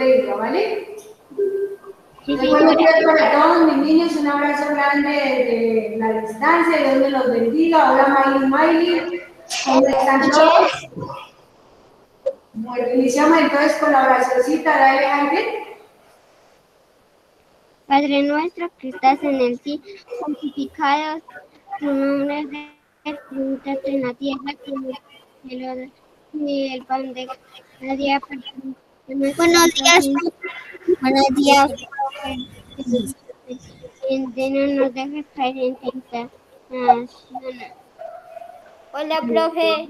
¿vale? Sí, Buenos días para todos mis niños, un abrazo grande desde la distancia, Dios me los bendiga. Hola Miley, ¿cómo están todos? Bueno, iniciamos entonces con la oracióncita, dale Jaime. Padre nuestro que estás en el cielo, santificado tu nombre, venga en la tierra como en el cielo, y el pan de cada día. Buenos días. Buenos días. No nos dejes caer en tentación. Hola, profe.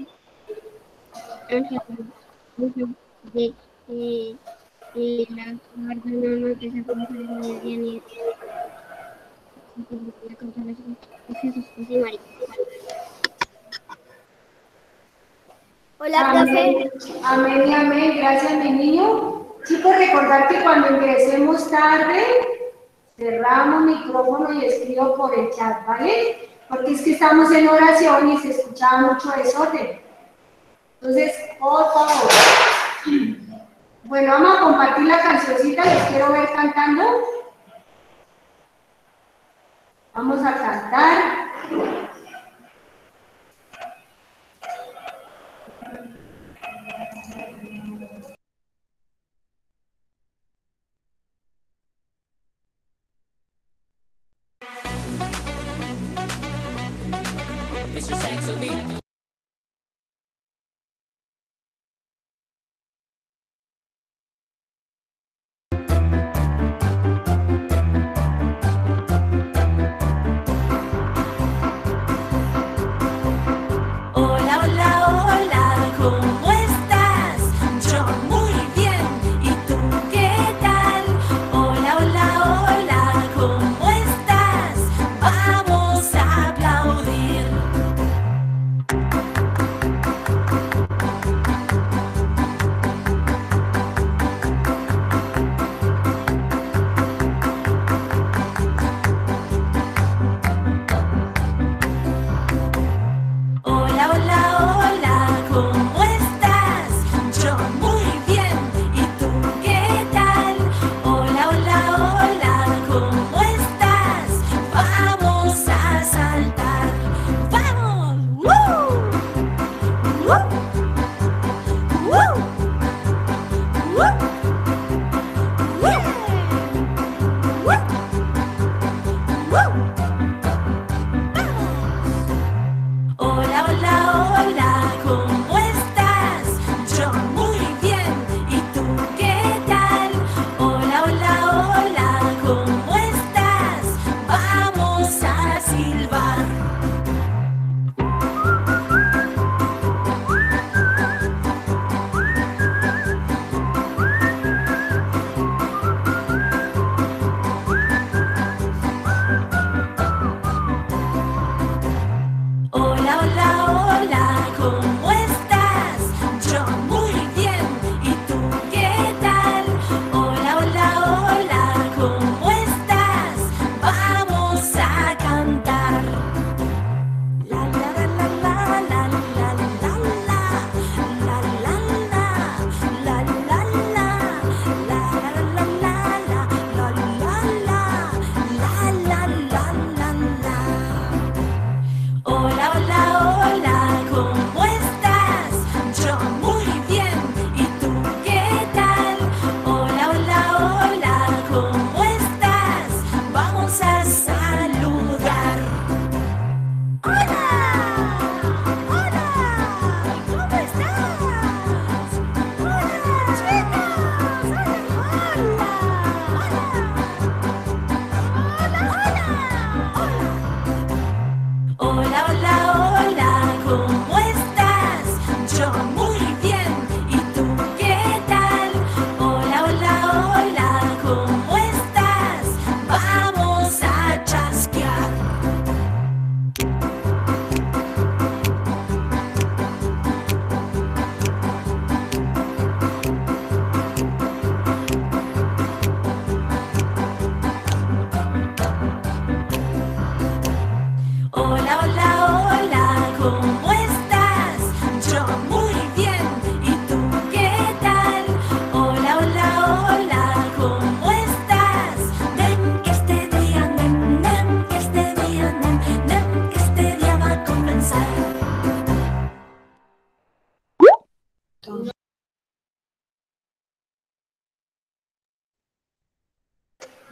La guardamos de esa ni Jesús, José y María. Hola, profe. Amén y amén. Gracias, mi niño. Chicos, recordar que cuando ingresemos tarde, cerramos micrófono y escribo por el chat, ¿vale? Porque es que estamos en oración y se escuchaba mucho desorden. Entonces, por favor. Bueno, vamos a compartir la cancioncita, les quiero ver cantando. Vamos a cantar.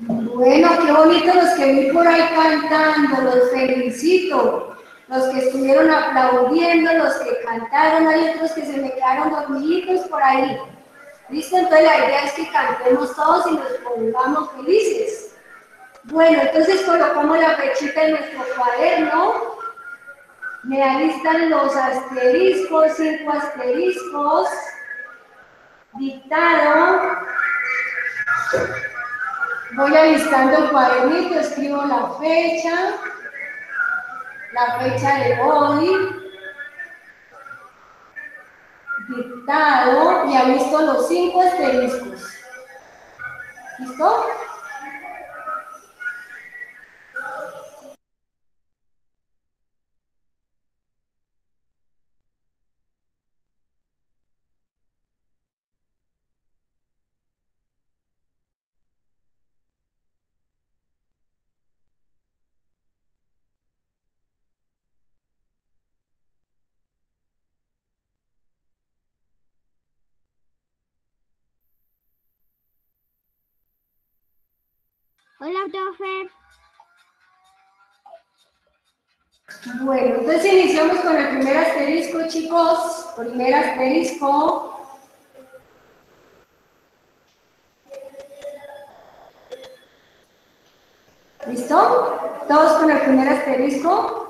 Bueno, qué bonito los que vi por ahí cantando, los felicito. Los que estuvieron aplaudiendo, los que cantaron, hay otros que se me quedaron dormiditos por ahí. ¿Listo? Entonces la idea es que cantemos todos y nos pongamos felices. Bueno, entonces colocamos la fechita en nuestro cuaderno. Me alistan los asteriscos, 5 asteriscos. Dictado. Voy alistando el cuadernito, escribo la fecha de hoy, dictado, y alisto los 5 asteriscos. ¿Listo? Hola, profe. Bueno, entonces iniciamos con el primer asterisco, chicos. Primer asterisco. ¿Listo? Todos con el primer asterisco.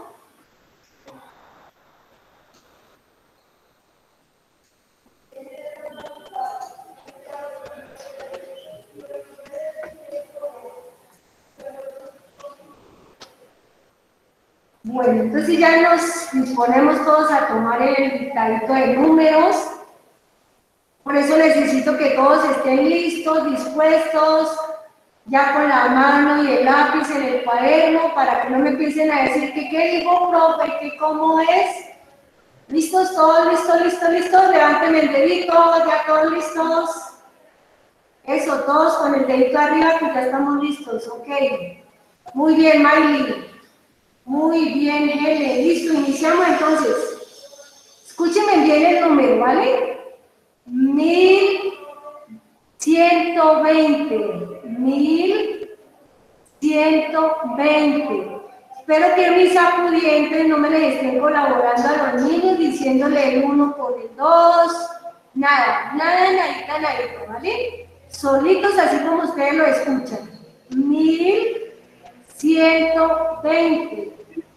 Bueno, entonces ya nos disponemos todos a tomar el dictadito de números. Por eso necesito que todos estén listos, dispuestos, ya con la mano y el lápiz en el cuaderno, para que no me empiecen a decir que qué dijo profe, que cómo es. ¿Listos todos? ¿Listos? Levanten el dedito, ya todos listos. Eso, todos con el dedito arriba, que ya estamos listos, ok. Muy bien, Miley. Muy bien, Helen. Listo, iniciamos entonces. Escúchenme bien el número, ¿vale? 1120. 1120. Espero que mis acudientes no me les estén colaborando a los niños diciéndole el 1 por el 2. Nadita, ¿vale? Solitos así como ustedes lo escuchan. 1120.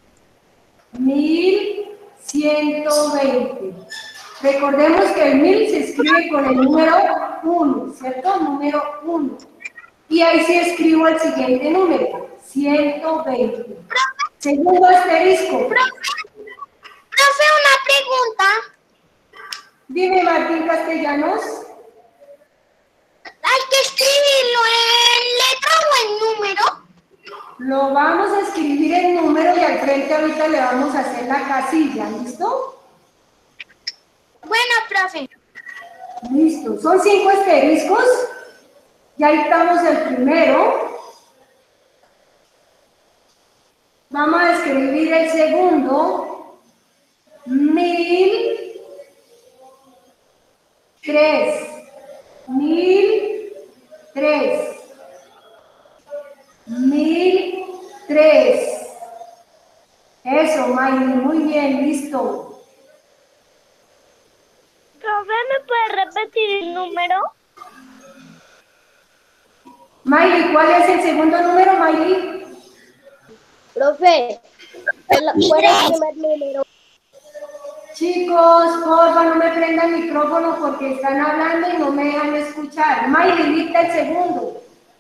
1120. Recordemos que el 1000 se escribe con el número 1, ¿cierto? Número 1. Y ahí sí escribo el siguiente número, 120. Segundo asterisco. Profe, una pregunta. Dime, Martín Castellanos. ¿Hay que escribirlo en letra o en número? Lo vamos a escribir en número y al frente ahorita le vamos a hacer la casilla, ¿listo? Bueno, profe. Listo. Son 5 asteriscos. Ya estamos el primero. Vamos a escribir el segundo. 1003. 1003. 1003. Eso, Miley, muy bien, listo. Profe, ¿me puede repetir el número? Miley, ¿cuál es el segundo número, Miley? Profe, ¿cuál es el primer número? Chicos, porfa, no me prendan el micrófono porque están hablando y no me dejan escuchar. Miley, dicta el segundo.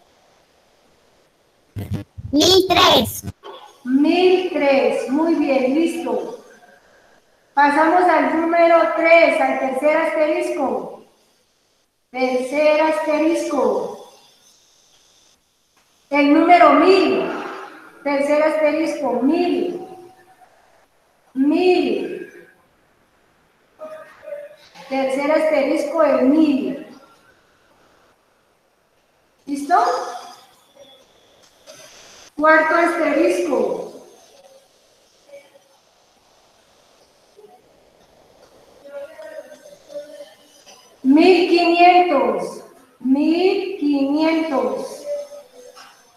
1003. 1003, muy bien, listo. Pasamos al número 3, al tercer asterisco. Tercer asterisco. El número 1000. Tercer asterisco, 1000. 1000. Tercer asterisco, el 1000. ¿Listo? Cuarto asterisco. 1500. 1500.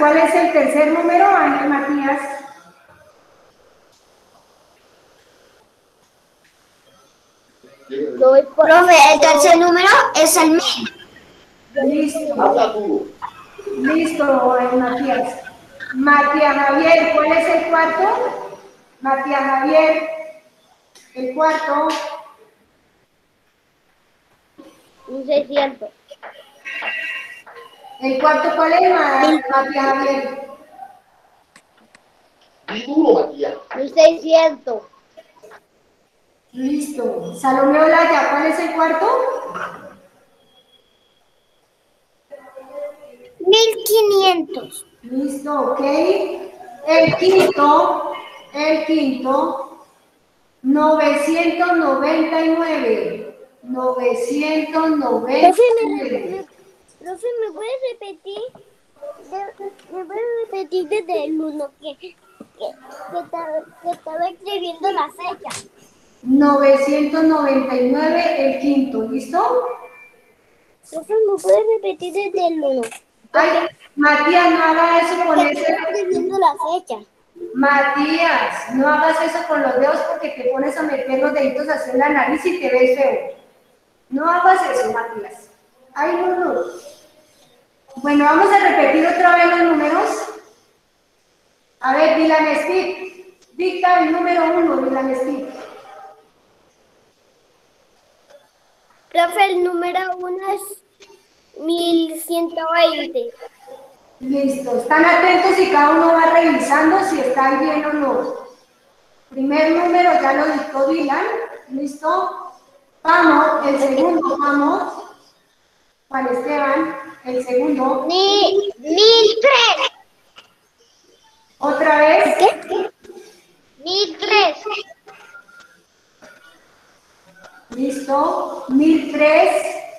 ¿cuál es el tercer número, Ángel Matías? Profe, el tercer número es el 1000. Listo. Listo, Ángel Matías. Matías Javier, ¿cuál es el cuarto? Matías Javier, el cuarto. 1600. ¿El cuarto cuál es, Matías Javier? Duro, Matías. 1600. Listo. Salomé Olaya, ¿cuál es el cuarto? 1500. Listo, ok. El quinto, 999. 999. Profe, ¿me puedes repetir? ¿Me puedes repetir desde el 1 que estaba escribiendo la fecha? 999, el quinto, ¿listo? Profe, ¿me puedes repetir desde el 1? Ay, Matías, no haga eso con ese. Estaba escribiendo la fecha. Matías, no hagas eso con los dedos porque te pones a meter los deditos así en la nariz y te ves feo. No hagas eso, Matías. Ay, no. Bueno, vamos a repetir otra vez los números. A ver, Dylan Steve. Dicta el número 1, Dylan Steve. Profe, el número 1 es 1120. Listo. Están atentos y cada uno va revisando si está bien o no. Primer número ya lo dictó Dylan. ¿Listo? Vamos, el segundo, vamos. Juan Esteban, el segundo. 1003. Otra vez. ¿Qué? 1003. Listo. 1003.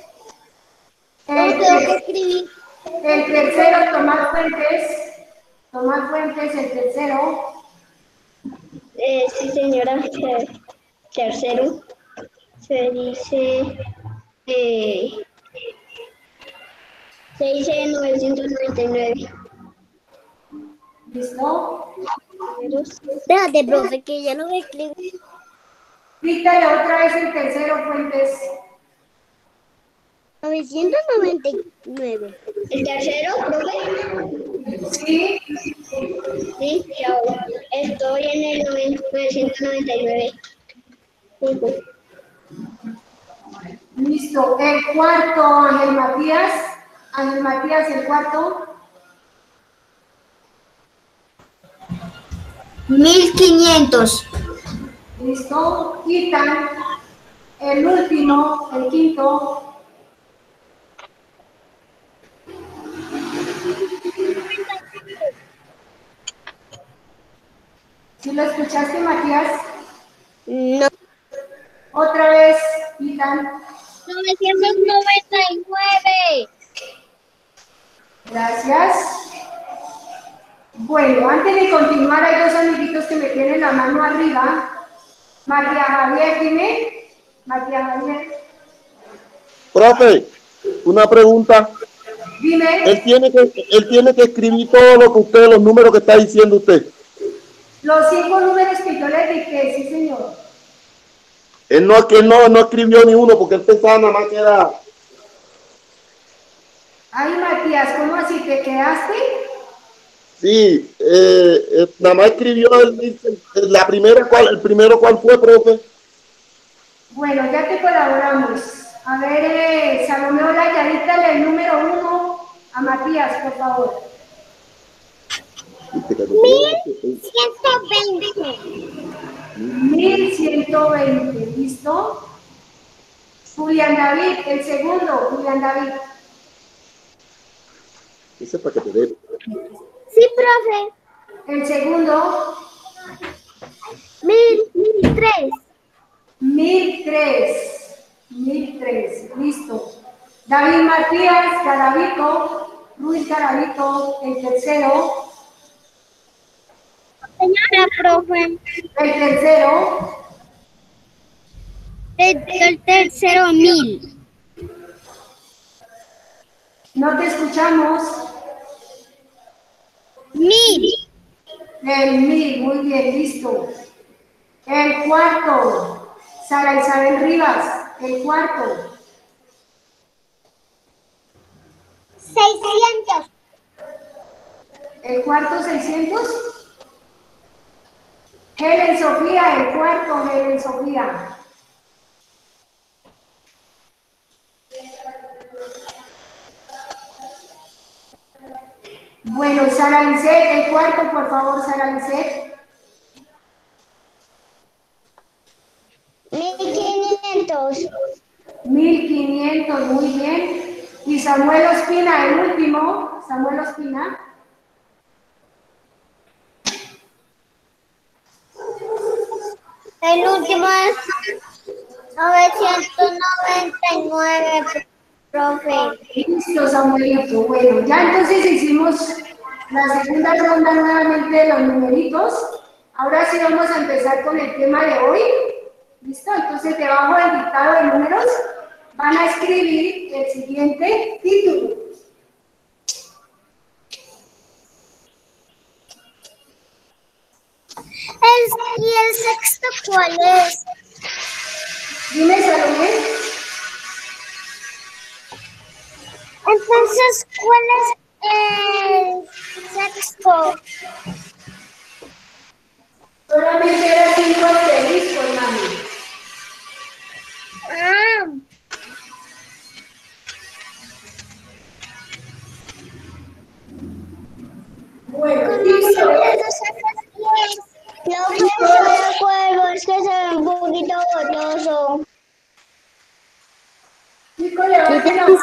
No tengo que escribir. El tercero, Tomás Fuentes. Tomás Fuentes, el tercero. Sí, señora. Tercero. Se dice 999. ¿Listo? Espérate, profe, que ya no me escribo. Dígale otra vez el tercero, Fuentes. 999. ¿El tercero, profe? Sí. Sí, chao. Estoy en el 999. Listo. El cuarto, Ángel Matías. Ángel Matías, el cuarto. 1500. Listo. Quitan. El último, el quinto. ¿Sí lo escuchaste, Matías? No. Otra vez, quitan. 999. Gracias. Bueno, antes de continuar, hay dos amiguitos que me tienen la mano arriba. Matías Javier, dime. Matías Javier. Profe, una pregunta. Dime. Él tiene que escribir todo lo que usted, los números que está diciendo usted. Los 5 números que yo le dije, sí, señor. Él no escribió ni uno porque él pensaba nada más que era. Ay, Matías, ¿cómo así te quedaste? Sí, nada más escribió la primera, el primero, ¿cuál fue, profe? Bueno, ya te colaboramos. A ver, Salomé Olaya, dítale el número 1 a Matías, por favor. 1120. 1120, ¿listo? Julián David, el segundo, Julián David. Ese es para que te dé. Sí, profe. El segundo, 1003. 1003, listo. David Matías, Garavito, Luis Garavito, el tercero. Señora, profe. El tercero, El tercero 1000. no te escuchamos. 1000. El 1000, muy bien, listo. El cuarto, Sara Isabel Rivas, el cuarto. 600. El cuarto, 600. Helen Sofía, el cuarto, Helen Sofía. Bueno, Sara Lisset, el cuarto, por favor, Sara Lisset. 1500. 1500, muy bien. Y Samuel Ospina, el último, Samuel Ospina. El último es 999, profe. Listo, Samuelito. Bueno, ya entonces hicimos la segunda ronda nuevamente de los numeritos. Ahora sí vamos a empezar con el tema de hoy. ¿Listo? Entonces debajo del dictado de números van a escribir el siguiente título. ¿Y el sexto cuál es? Dime, Salomé. Entonces, ¿cuál es el sexto? Solamente era 5 asteriscos, mami. Ah. Bueno, ¿Cómo título se es... sacas 10? No, pues estoy de acuerdo, es que se ve un poquito borroso. Chicos, levanten la mano.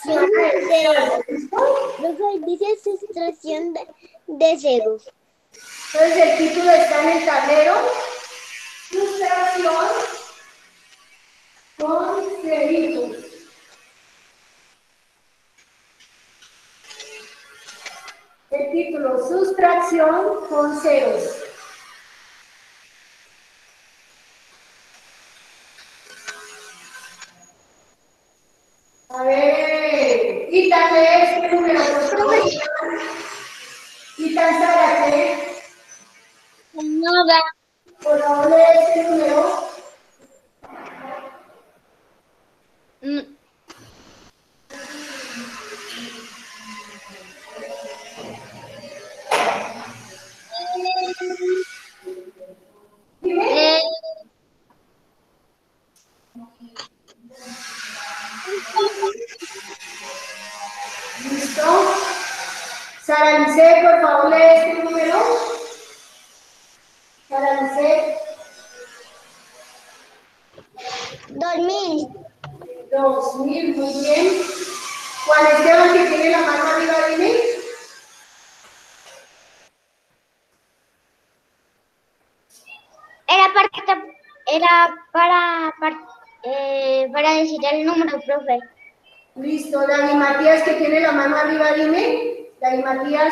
Profe, dice sustracción de ceros. Entonces el título está en el tablero. Sustracción con ceritos. El título, sustracción con ceros. A ver, Ita, ¿qué es? ¿Qué número? Ita, Sara, ¿qué es? Nada. Por favor, lee este número. Dime. ¿Listo? Sara Lisset, por favor, lee este número. Sara Lisset. 2000. 2000, muy bien. ¿Cuál es el que tiene la mano arriba, dime? Para decir el número, profe. Listo, Dani Matías, que tiene la mano arriba, dime. Dani Matías.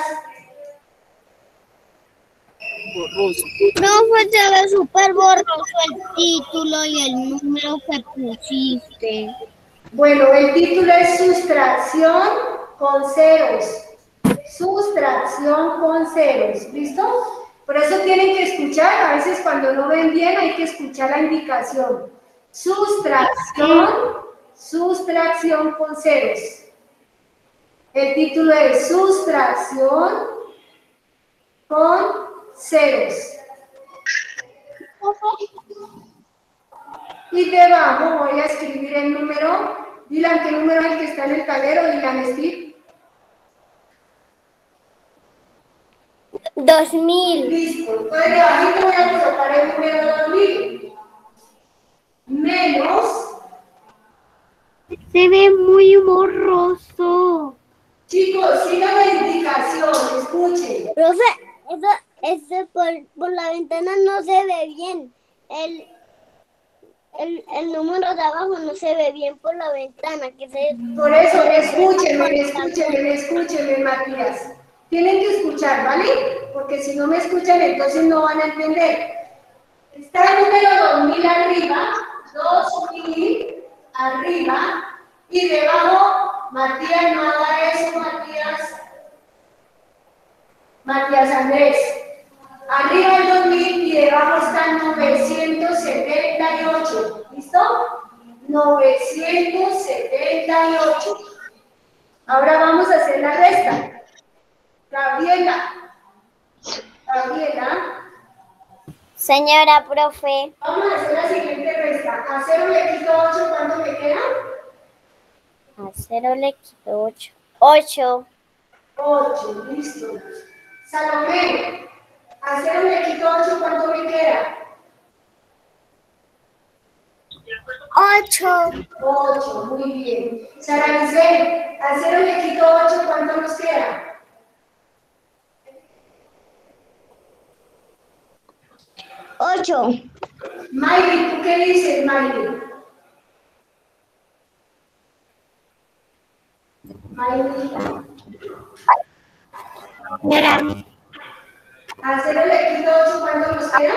Profe, se ve súper borroso el título y el número que pusiste. Bueno, el título es sustracción con ceros. Sustracción con ceros, ¿listo? Por eso tienen que escuchar, a veces cuando no ven bien hay que escuchar la indicación. Sustracción con ceros. El título es sustracción con ceros. Y debajo voy a escribir el número. Dylan, ¿qué número es el que está en el tablero? Dylan, Steve. 2000. Listo. Entonces debajo voy a colocar el número 2000. Menos. Se ve muy borroso. Chicos, sigan la indicación, escuchen. Profe, eso por la ventana no se ve bien. El número de abajo no se ve bien por la ventana. Por eso, escúchenme, Matías. Tienen que escuchar, ¿vale? Porque si no me escuchan, entonces no van a entender. Está el número 2000 arriba, 2000 arriba, y debajo, Matías, no haga eso, Matías. Matías Andrés. Arriba el 2000 y debajo está 978. ¿Listo? 978. Ahora vamos a hacer la resta. Gabriela. Señora profe. Vamos a hacer la siguiente resta. A 0 le quito 8, ¿cuánto me queda? A 0 le quito 8. 8. 8, listo. Salomé. A 0 le quito 8, ¿cuánto me queda? 8. 8, muy bien. Saracen, a 0 le quito 8, ¿cuánto nos queda? 8. Mayri, ¿tú qué dices, Mayri? Mayri. A 0 le quito 8, ¿cuánto nos queda?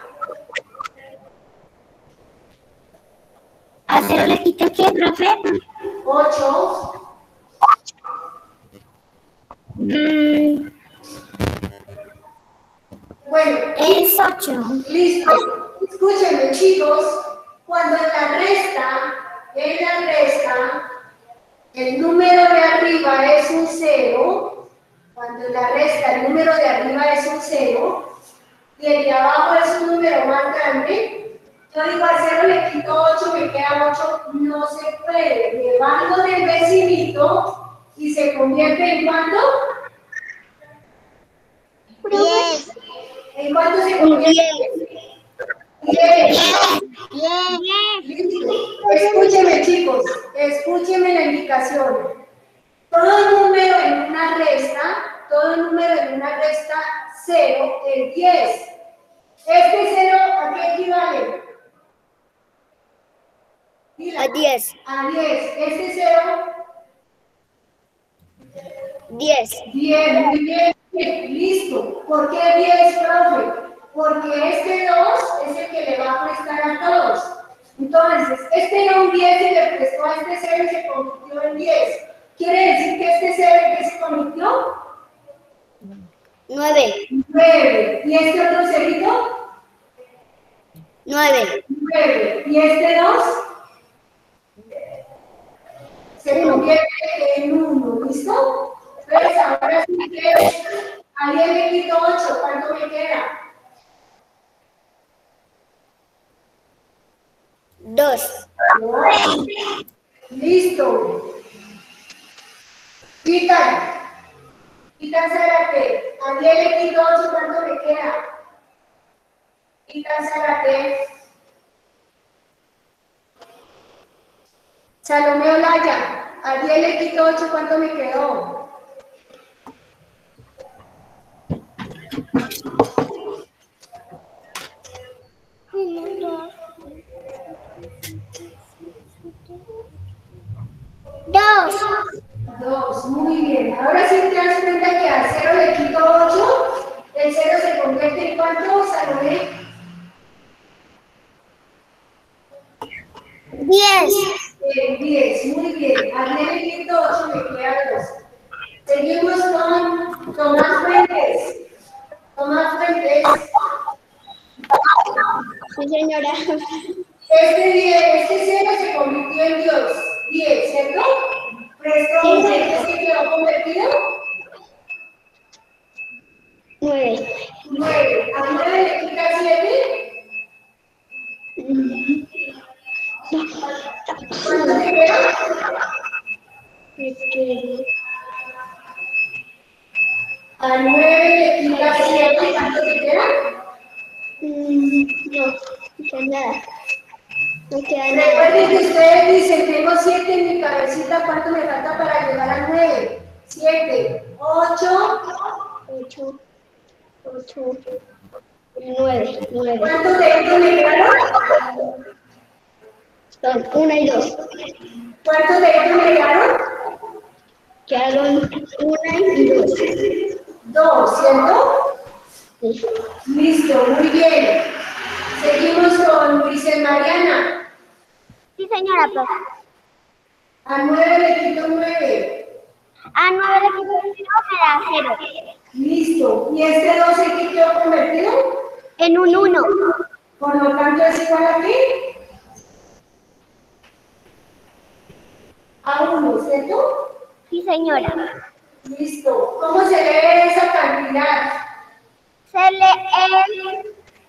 ¿A 0 le quito qué, profe? 8. Bueno, Es 8. listo. Escúchenme, chicos. Cuando en la resta, el número de arriba es un 0. Cuando en la resta el número de arriba es un 0 y el de abajo es un número más grande, yo digo a 0 le quito 8, me queda 8. No se puede. Le bajo del vecinito y se convierte en ¿cuánto? 10. ¿En cuánto se convierte? 10. Escúcheme, chicos, escúcheme la indicación. Todo número en una resta 0 es 10. ¿Este 0 a qué equivale? Mira, A 10. a 10. ¿Este 0? 10. 10, muy bien. Listo. ¿Por qué 10, profe? Porque este 2 es el que le va a prestar a todos. Entonces, este era un 10 y le prestó a este 0 y se convirtió en 10. ¿Quiere decir que este 0 en qué se convirtió? 9. 9. ¿Y este otro cerito? 9. 9. ¿Y este 2? Se convierte en 1. ¿Listo? Entonces, ahora sí que a 10 le quito 8. ¿Cuánto me queda? 2. Listo. Quitan Zárate. A 10 le quito 8, ¿cuánto me queda? Quitan Zárate. Salomé Olaya. A 10 le quito 8, ¿cuánto me quedó? Dos, muy bien. Ahora sí te das cuenta que a 0 le quito 8, el 0 se convierte en ¿cuánto, Salomé? 10. 10, muy bien. A 10 le quito 8, me queda 2. Seguimos con Tomás Fuentes. Tomás Fuentes. Sí, señora. Este 0 se convirtió en 10, ¿cierto? ¿Prestó un 0 que quedó convertido? 9. 9. ¿A 9 le quita 7? ¿Cuánto te queda? A 9 le quita 7, ¿cuánto te queda? No, nada. No queda nada. Recuerden que ustedes dicen, tengo 7 en mi cabecita, ¿cuánto me falta para llegar a 9? 7, 8. 8, 9. ¿Cuántos deditos me quedaron? Son 1 y 2. ¿Cuántos deditos me quedaron? Quedaron 1 y 2. 2, ¿cierto? Sí. Listo, muy bien. Seguimos con Grisel Mariana. Sí, señora, profe. A 9 le quito 9. A 9 le quito 0, me da 0. Listo. ¿Y este 12 que quedó convertido? En un 1. Por lo tanto, es igual a qué? A 1, ¿cierto? Sí, señora. Listo. ¿Cómo se lee esa cantidad? Se lee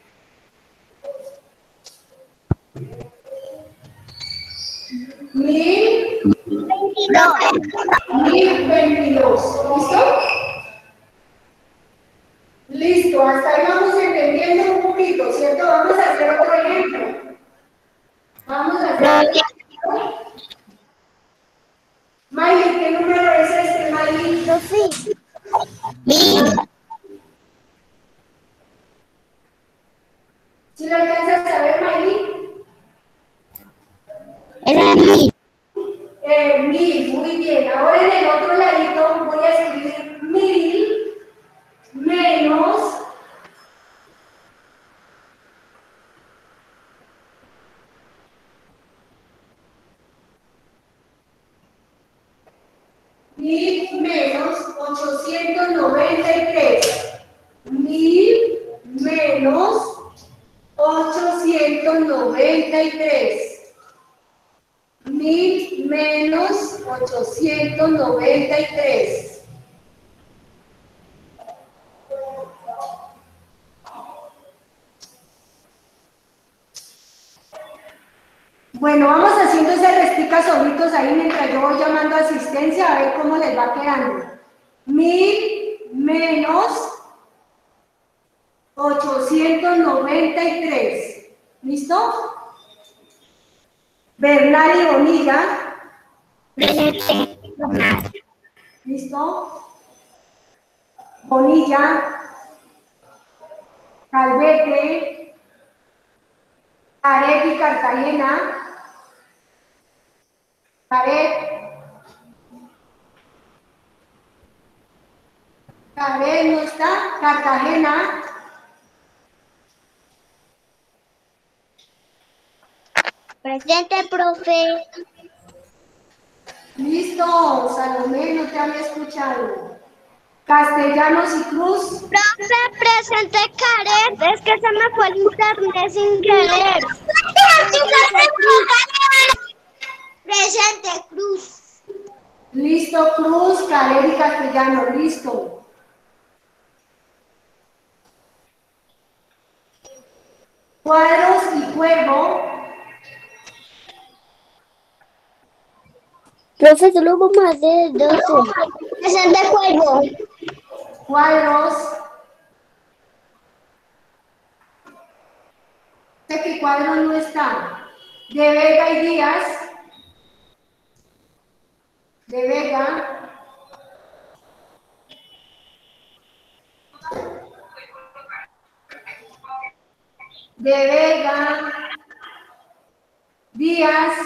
22. 1022. ¿Listo? Listo. Hasta ahí vamos entendiendo un poquito, ¿cierto? Vamos a hacer otro ejemplo. Vamos a hacer otro ejemplo. Miley, ¿qué número es este, Miley? Sí. ¿Sí lo alcanzas a ver, Miley? Era 1000. 1000, muy bien. Ahora en el otro ladito voy a escribir 1000 menos 1000 menos 893. 1000 menos 893. 1000 menos 893. Bueno, vamos haciendo esas resticas solitos ahí mientras yo voy llamando a asistencia a ver cómo les va quedando. 1000 menos 893. ¿Listo? Bernal y Bonilla. ¿Listo? Bonilla. Calvete. Caret y Cartagena. Caret no está. Cartagena. Presente, profe. Listo, Salomé, no te había escuchado. Castellanos y Cruz. Profe, presente, Caret. Es que se me fue el internet sin querer. Presente, Cruz. Listo, Cruz, Caret y Castellano, listo. Cuadros y Cuervo. Profe, solo vamos a hacer 12. Presente, Cuervo. Cuadros. Sé que Cuadros no está. De Vega y Díaz. De Vega. De Vega. Díaz.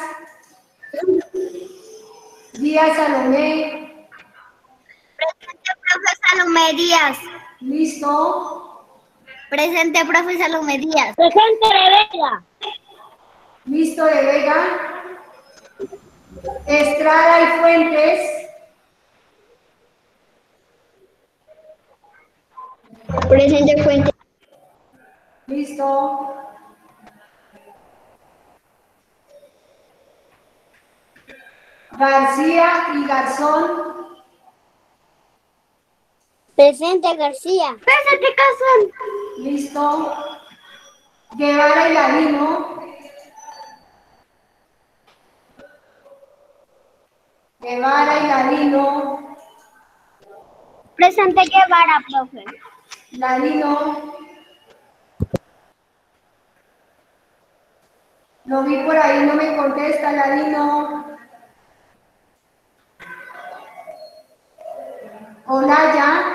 Díaz Salomé. Presente, profe Salomé Díaz. Listo. Presente, profe Salomé Díaz. Presente, Vega. Listo, de Vega. Estrada y Fuentes. Presente, Fuente. Listo. García y Garzón. Presente, García. Presente, Garzón. Listo. Guevara y Ladino. Guevara y Ladino. Presente, Guevara, profe. Ladino. Lo vi por ahí, no me contesta, Ladino. Olaya.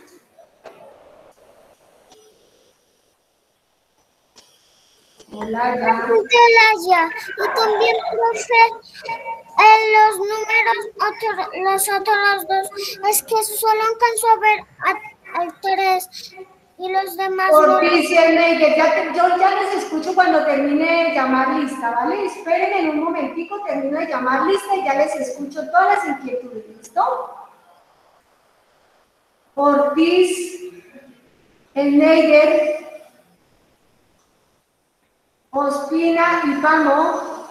Olaya. Olaya. Y también, profe, los números, los otros dos, es que solo alcanzo a ver al 3 y los demás no. Orticia y Meyer, yo ya les escucho cuando termine de llamar lista, ¿vale? Esperen en un momentico, termino de llamar lista y ya les escucho todas las inquietudes, ¿listo? Ortiz, Schneider, Ospina y Pamo.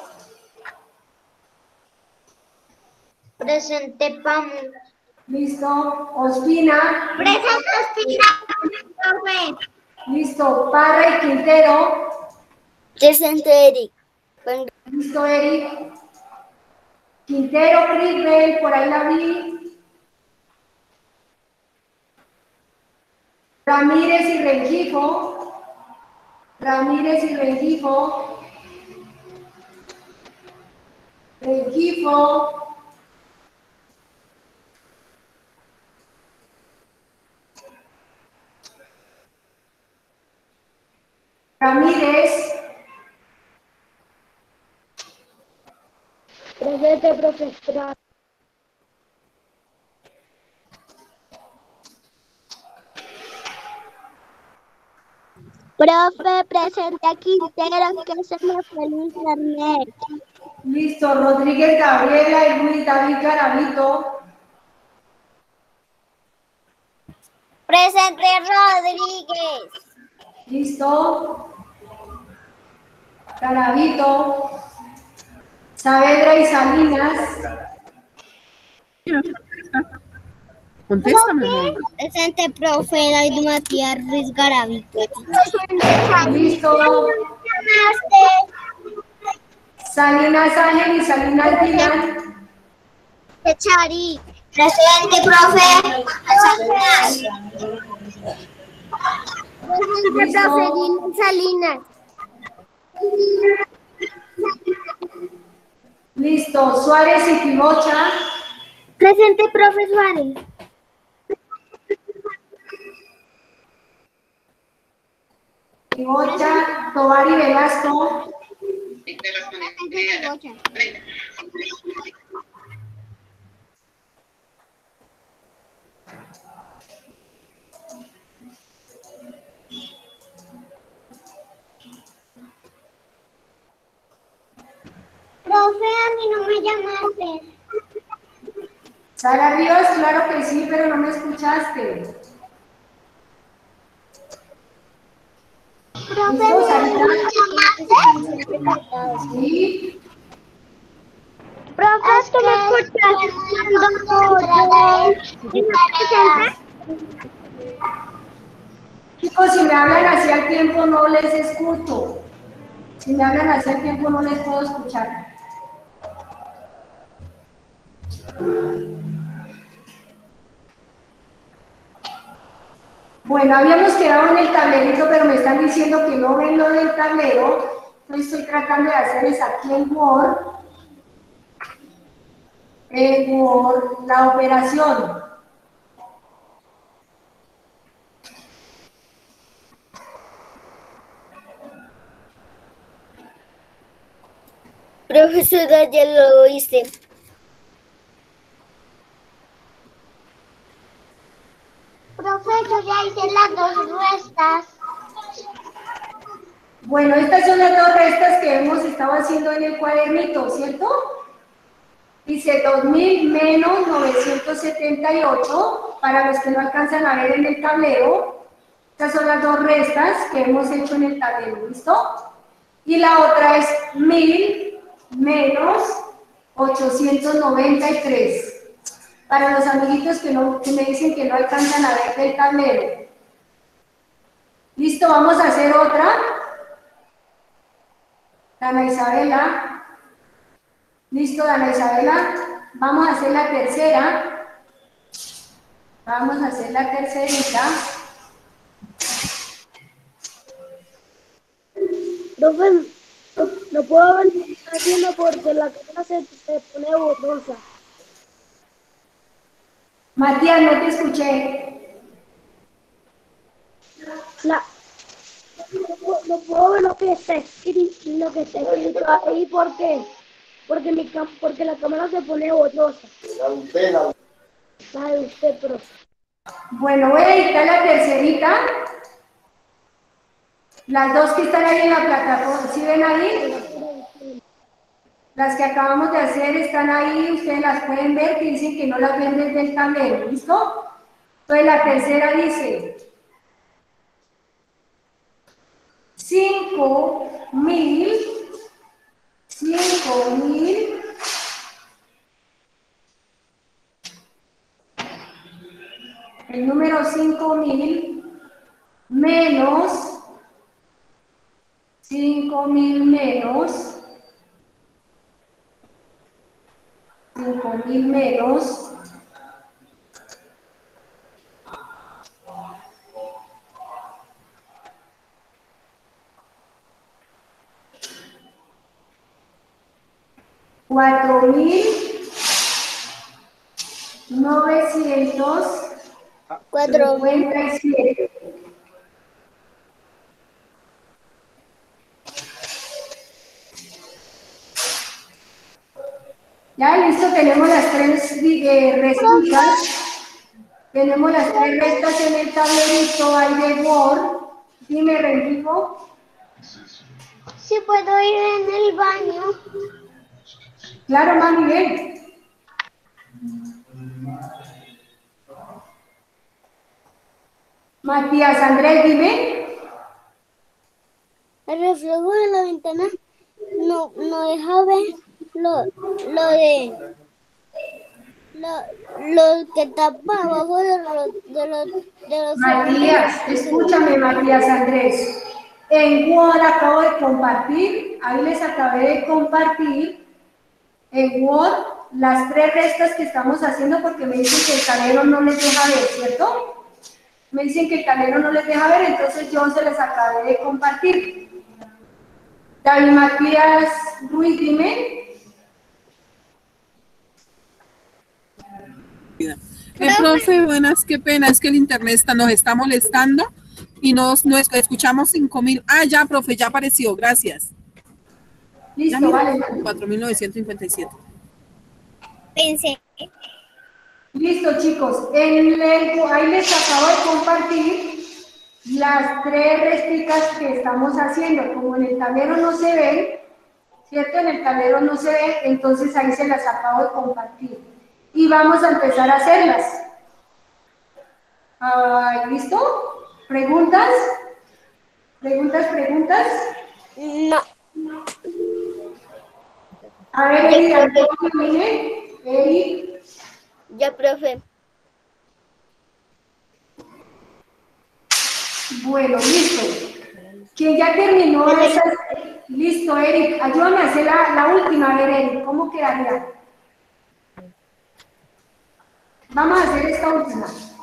Presente, Pamo. Listo. Ospina. Presente, Ospina. Profe. Listo. Parra y Quintero. Presente, Eric. Listo, Eric. Quintero, Crisbel, por ahí la vi. Ramírez y Rengifo. Ramírez y Rengifo. Rengifo. Ramírez. Presente, profesora. Profe, presente a Quintero, que se me fue el internet. Listo. Rodríguez Gabriela y Luis David Garavito. Presente, Rodríguez. Listo. Garavito. Saavedra y Salinas. Contéstame, amor. Presente, profe David Matías Ruiz Garavito. Listo. Salinas Ángel y Salinas Dylan. Chari. Presente, profe. Presente, profe Salinas. Listo. Suárez y Pimocha. Presente, profe Suárez. Pimocha, Tobar y Velasco. Profe, a mí no me llamaste. Sara Ríos, claro que sí, pero no me escuchaste. Profe, ¿Listo, Sarita? ¿me llamaste? Sí. Profe, ¿tú me escuchas? Chicos, si me hablan así al tiempo no les escucho. Si me hablan así al tiempo no les puedo escuchar. Bueno, habíamos quedado en el tablerito, pero me están diciendo que no ven lo del tablero. Entonces estoy tratando de hacerles aquí en Word. La operación. Profesora, ya lo hice. Profe, yo ya hice las dos restas. Bueno, estas son las dos restas que hemos estado haciendo en el cuadernito, ¿cierto? Dice 2000 menos 978, para los que no alcanzan a ver en el tablero. Estas son las dos restas que hemos hecho en el tablero, ¿listo? Y la otra es 1000 menos 893. Para los amiguitos que me dicen que no alcanzan a ver el tablero. ¿Listo? Vamos a hacer otra. Dana Isabela. ¿Listo, Dana Isabela? Vamos a hacer la tercera. Vamos a hacer la tercerita. Profe, no puedo ver lo que está haciendo porque la cámara se pone borrosa. Matías, no te escuché. No puedo ver lo que está escrito, ahí porque la cámara se pone borrosa. La de usted, profe. Bueno, voy a editar la tercerita. Las dos que están ahí en la plataforma, ¿sí ven ahí? Las que acabamos de hacer están ahí, ustedes las pueden ver, que dicen que no las ven desde el tablero, ¿listo? Entonces la tercera dice 5.000, el número 5.000 menos 5.000 menos 4.957. Ya listo, tenemos las tres restas. Tenemos las tres restas en el tablerito ahí de Word. Dime, Renfico. Sí, puedo ir en el baño. Claro, mami, ven. Matías Andrés, dime. El reflejo de la ventana no deja ver lo que tapa abajo de los Matías, escúchame, Matías Andrés. En Word acabo de compartir, ahí les acabé de compartir en Word las tres restas que estamos haciendo porque me dicen que el tablero no les deja ver, ¿cierto? Me dicen que el tablero no les deja ver, entonces yo se les acabé de compartir. David Matías Ruiz, dime. Profe, buenas, qué pena, es que el internet nos está molestando y nos escuchamos 5.000. Ah, ya, profe, ya apareció, gracias. Listo, Ya, vale. 4.957. Pensé. Listo, chicos. Ahí les acabo de compartir las tres resticas que estamos haciendo. Como en el tablero no se ven, ¿cierto? En el tablero no se ven, entonces ahí se las acabo de compartir. Y vamos a empezar a hacerlas. ¿Listo? ¿Preguntas? ¿Preguntas? No. A ver, Eric, Antonio, viene. Eric. Ya, profe. Bueno, listo. ¿Quién ya terminó esas? Listo, Eric. Ayúdame a hacer la última. A ver, Eric, ¿cómo quedaría? Vamos a hacer esta última.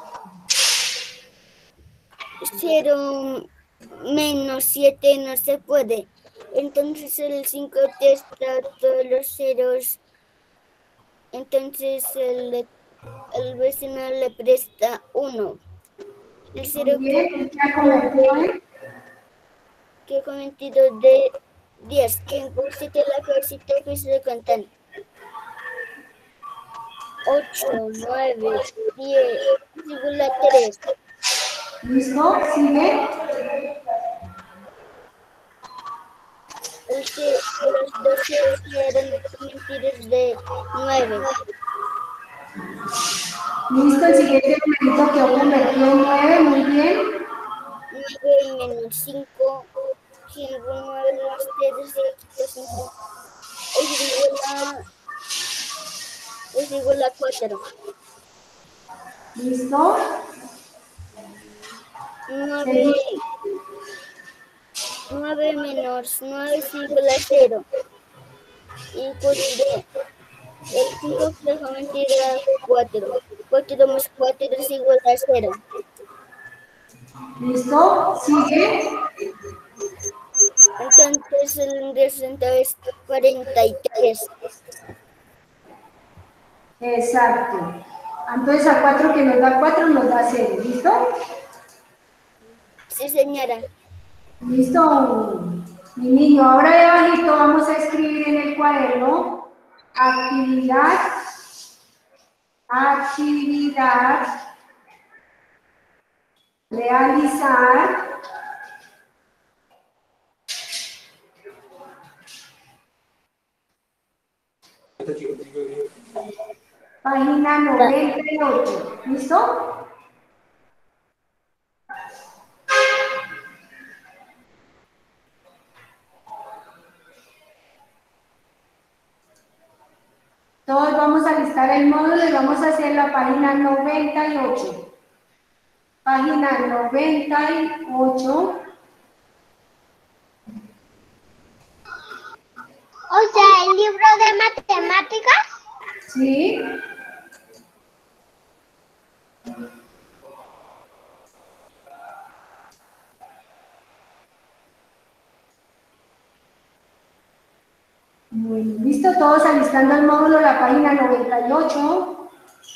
0 menos 7 no se puede. Entonces el 5 testa todos los ceros. Entonces el vecino le presta 1. El 0 Bien, ¿qué ha convertido en? que ha cometido de 10. Que en cosita la cosita que se cuentan. 8, 9, 10, 3. ¿Listo? ¿Sigue? Los dos ceros eran mentiras de 9. Listo, el siguiente numerito que convertido en 9, muy bien. 9 menos 5, 9 menos 3, es igual a 4. ¿Listo? 9 menos 9 es igual a 0. Y el 5 claramente era 4. 4 más 4 es igual a 0. ¿Listo? ¿Sigue? Entonces el resultado es 43. Exacto. Entonces a 4 que nos da 4 nos da 0. ¿Listo? Sí, señora. Listo, mi niño. Ahora de abajito vamos a escribir en el cuaderno actividad, realizar, página 98. ¿Listo? vamos a listar el módulo y vamos a hacer la página 98. Página 98. O sea, el libro de matemáticas. Sí. Muy bien. ¿Listo? Todos alistando el módulo, la página 98.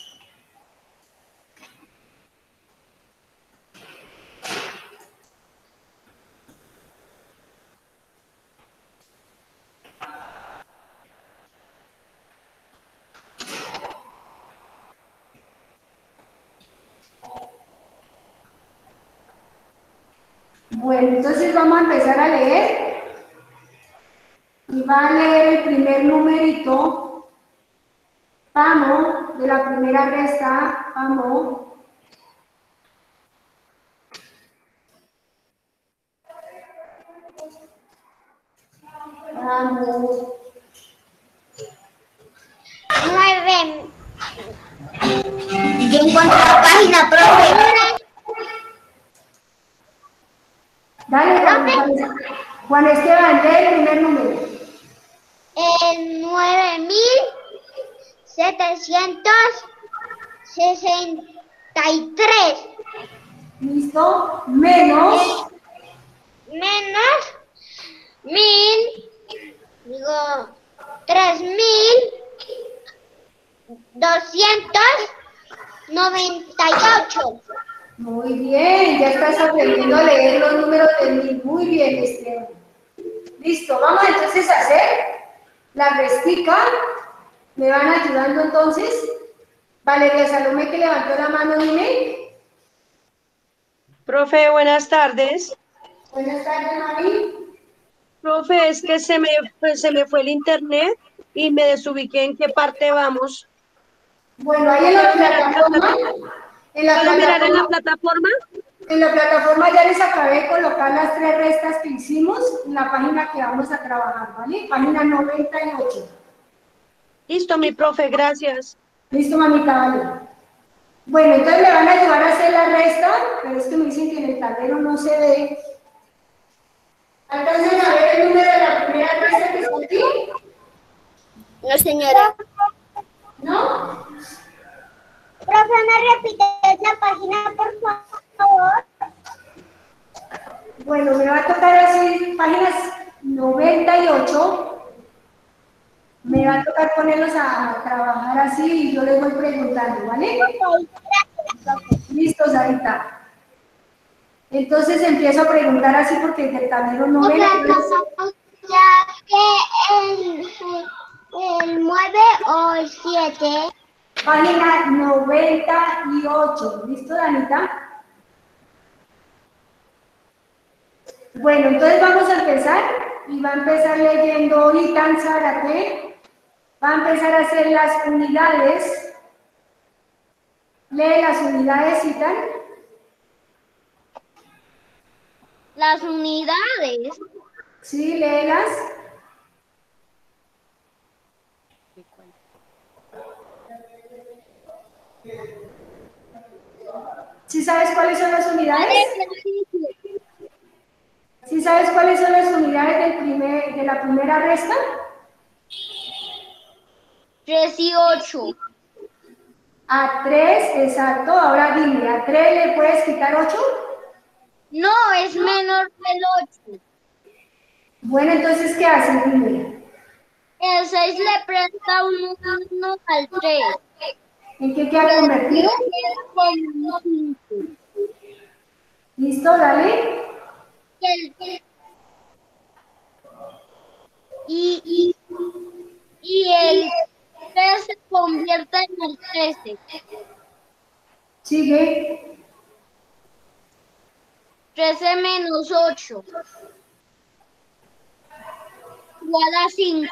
Bueno, entonces vamos a empezar a leer. Y va a leer el primer numerito. Vamos, de la primera resta, vamos. Vamos. 9. Yo encuentro la página, profe. Dale, Juan Esteban, lee el primer número. El 9763. ¿Listo? Menos. Menos 3298. Muy bien, ya estás aprendiendo a leer los números de 1000. Muy bien, Esteban. Listo, vamos entonces a hacer la restica. ¿Me van ayudando entonces? Valeria Salomé, que levantó la mano, dime. Profe, buenas tardes. Buenas tardes, Mari. Profe, es que se me fue el internet y me desubiqué en qué parte vamos. Bueno, ahí en la plataforma. ¿Puedo mirar en la plataforma? En la plataforma ya les acabé de colocar las 3 restas que hicimos en la página que vamos a trabajar, ¿vale? Página 98. Listo, mi profe, gracias. Listo, mamita, vale. Bueno, entonces me van a ayudar a hacer la resta, pero es que me dicen que en el tablero no se ve. ¿Alcanzan a ver el número de la primera resta que está aquí? No, señora. ¿No? Profe, ¿me repites la página, por favor? Bueno, me va a tocar así, páginas 98. Me va a tocar ponerlos a trabajar así y yo les voy preguntando, ¿vale? Listo, Sarita. Entonces empiezo a preguntar así porque el tablero no ve. Ya que el 9 o el 7. Página 98. ¿Listo, Danita? Bueno, entonces vamos a empezar y va a empezar leyendo Itan Zárate. Va a empezar a hacer las unidades. Lee las unidades, Itan. Las unidades. Sí, léelas. ¿Sí sabes cuáles son las unidades? ¿Sí sabes cuáles son las unidades de la primera resta? 3 y 8. A 3, exacto. Ahora dime, ¿a 3 le puedes quitar 8? No, es menor que el 8. Bueno, entonces, ¿qué haces? Dime. El 6 le presta un 1 al 3. ¿En qué queda convertido? Como un 5. ¿Listo? Dale. Y el 3 se convierte en el 13. Sigue. 13 menos 8. Igual a 5.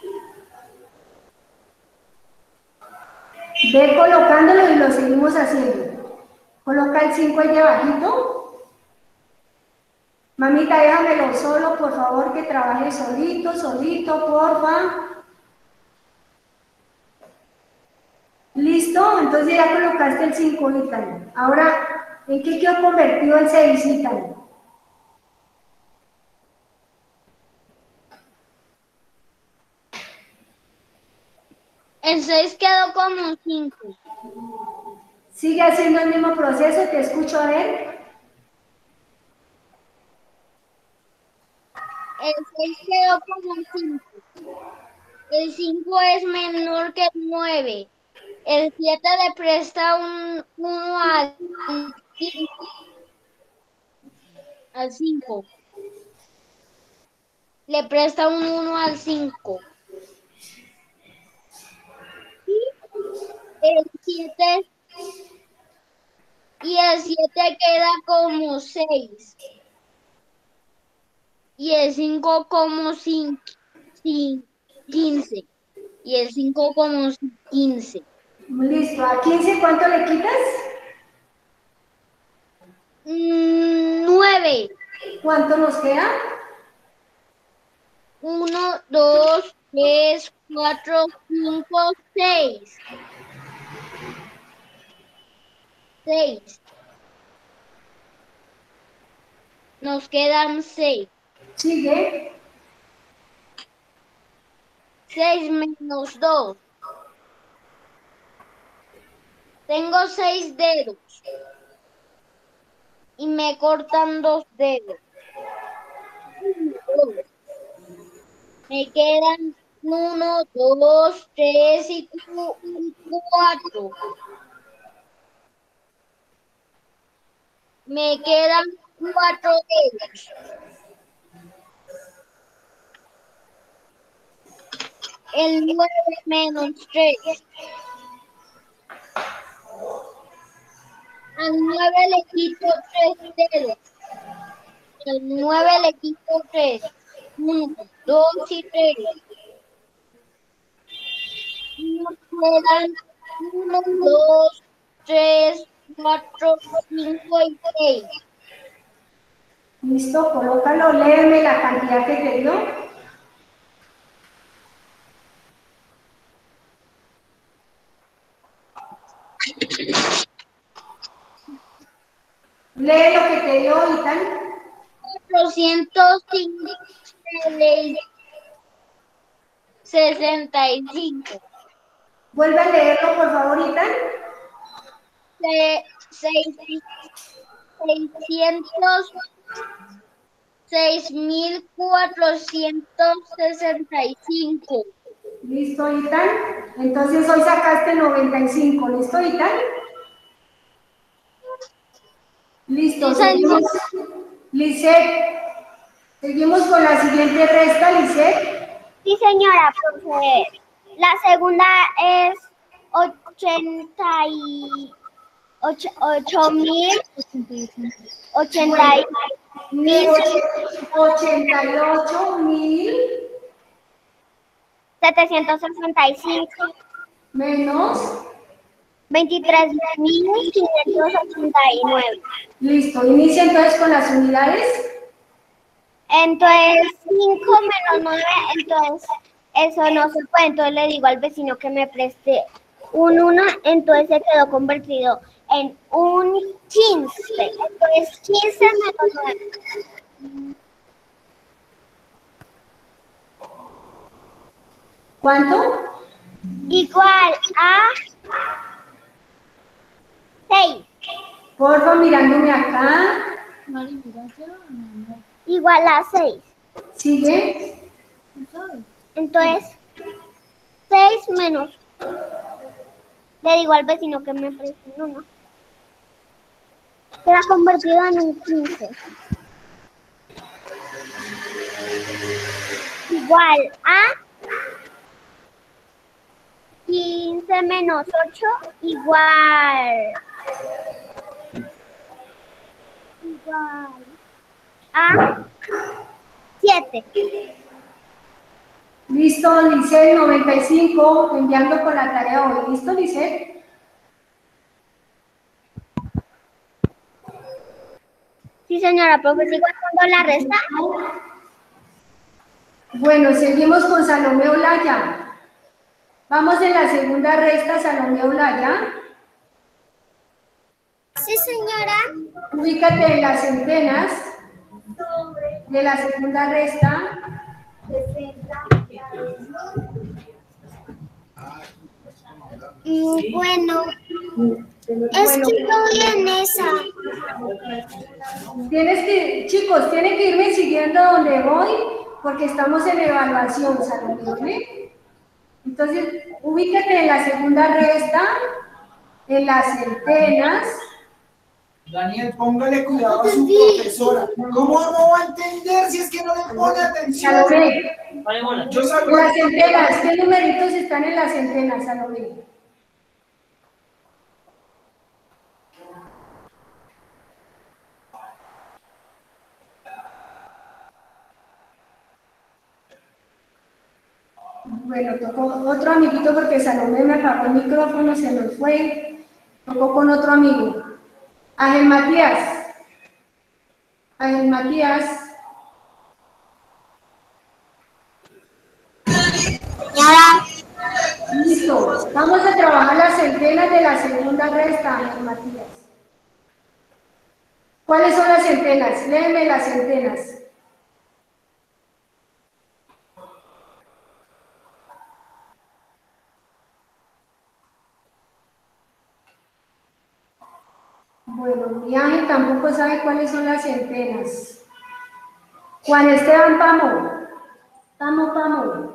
Ve colocándolo y lo seguimos haciendo. Coloca el 5 ahí debajito. Mamita, déjamelo solo, por favor, que trabaje solito, porfa. ¿Listo? Entonces ya colocaste el 5, Ítalo. Ahora, ¿en qué quedó convertido el 6, Ítalo? El 6 quedó como 5. Sigue haciendo el mismo proceso, te escucho a ver. El 6 quedó como 5. El 5 es menor que el 9. El 7 le presta un 1 al 5. Le presta un 1 al 5. El 7 y el 7 queda como 6. Y el 5 como 15. Y el 5 como 15. Listo, ¿a 15 cuánto le quitas? 9. ¿Cuánto nos queda? 1, 2, 3, 4, 5, 6. 6. Nos quedan 6. Sigue. 6 menos 2. Tengo 6 dedos. Y me cortan 2 dedos. Me quedan 1, 2, 3 y 4. Me quedan 4 dedos. El 9 menos 3. Al 9 le quito 3 dedos. Al 9 le quito 3. 1, 2 y 3. Nos quedan 1, 2, 3, 4, 5 y 6. Listo, colócalo, léeme la cantidad que te dio. Lee lo que te dio, Itan. 465. Vuelve a leerlo, por favor, Itan. 6.465. Listo, Itan. Entonces hoy sacaste 95. ¿Listo, Itan? Listo, Sí, seguimos. Lisette, seguimos con la siguiente resta, Lisette. Sí, señora, profe. La segunda es 88.765 menos menos. 23.589. Listo, inicia entonces con las unidades. Entonces, 5 menos 9, entonces eso no se puede. Entonces le digo al vecino que me preste un 1, entonces se quedó convertido en un 15. Entonces, 15 menos 9. ¿Cuánto? Igual a 6. Porfa, mirándome acá. Igual a 6. Sigue. Entonces, 6 menos. Le digo al vecino que me preste un 1. Queda convertido en un 15. Igual a 15 menos 8 igual a 7. Listo, Lisette, 95, enviando con la tarea hoy. ¿Listo, Lisette? Sí, señora, profe, ¿sigo haciendo la resta? Bueno, seguimos con Salomé Olaya. Vamos en la segunda resta, Salomé Olaya. Sí, señora. Ubícate en las centenas de la segunda resta. Bueno, estoy en esa. Chicos, tienen que irme siguiendo donde voy, porque estamos en evaluación, Salomé. Entonces, ubícate en la segunda resta, en las centenas. Daniel, póngale cuidado a su profesora. ¿Cómo no va a entender si es que no le pone atención? Salomé, Yo en salgo las centenas, ¿qué numeritos están en las centenas, Salomé? Bueno, tocó otro amiguito porque Salomé me apagó el micrófono, se nos fue. Tocó con otro amigo. Ángel Matías. Ángel Matías. Listo. Vamos a trabajar las centenas de la segunda resta, Ángel Matías. ¿Cuáles son las centenas? Léeme las centenas. Bueno, mi Ángel tampoco sabe cuáles son las centenas. Juan Esteban Pamo. Pamo.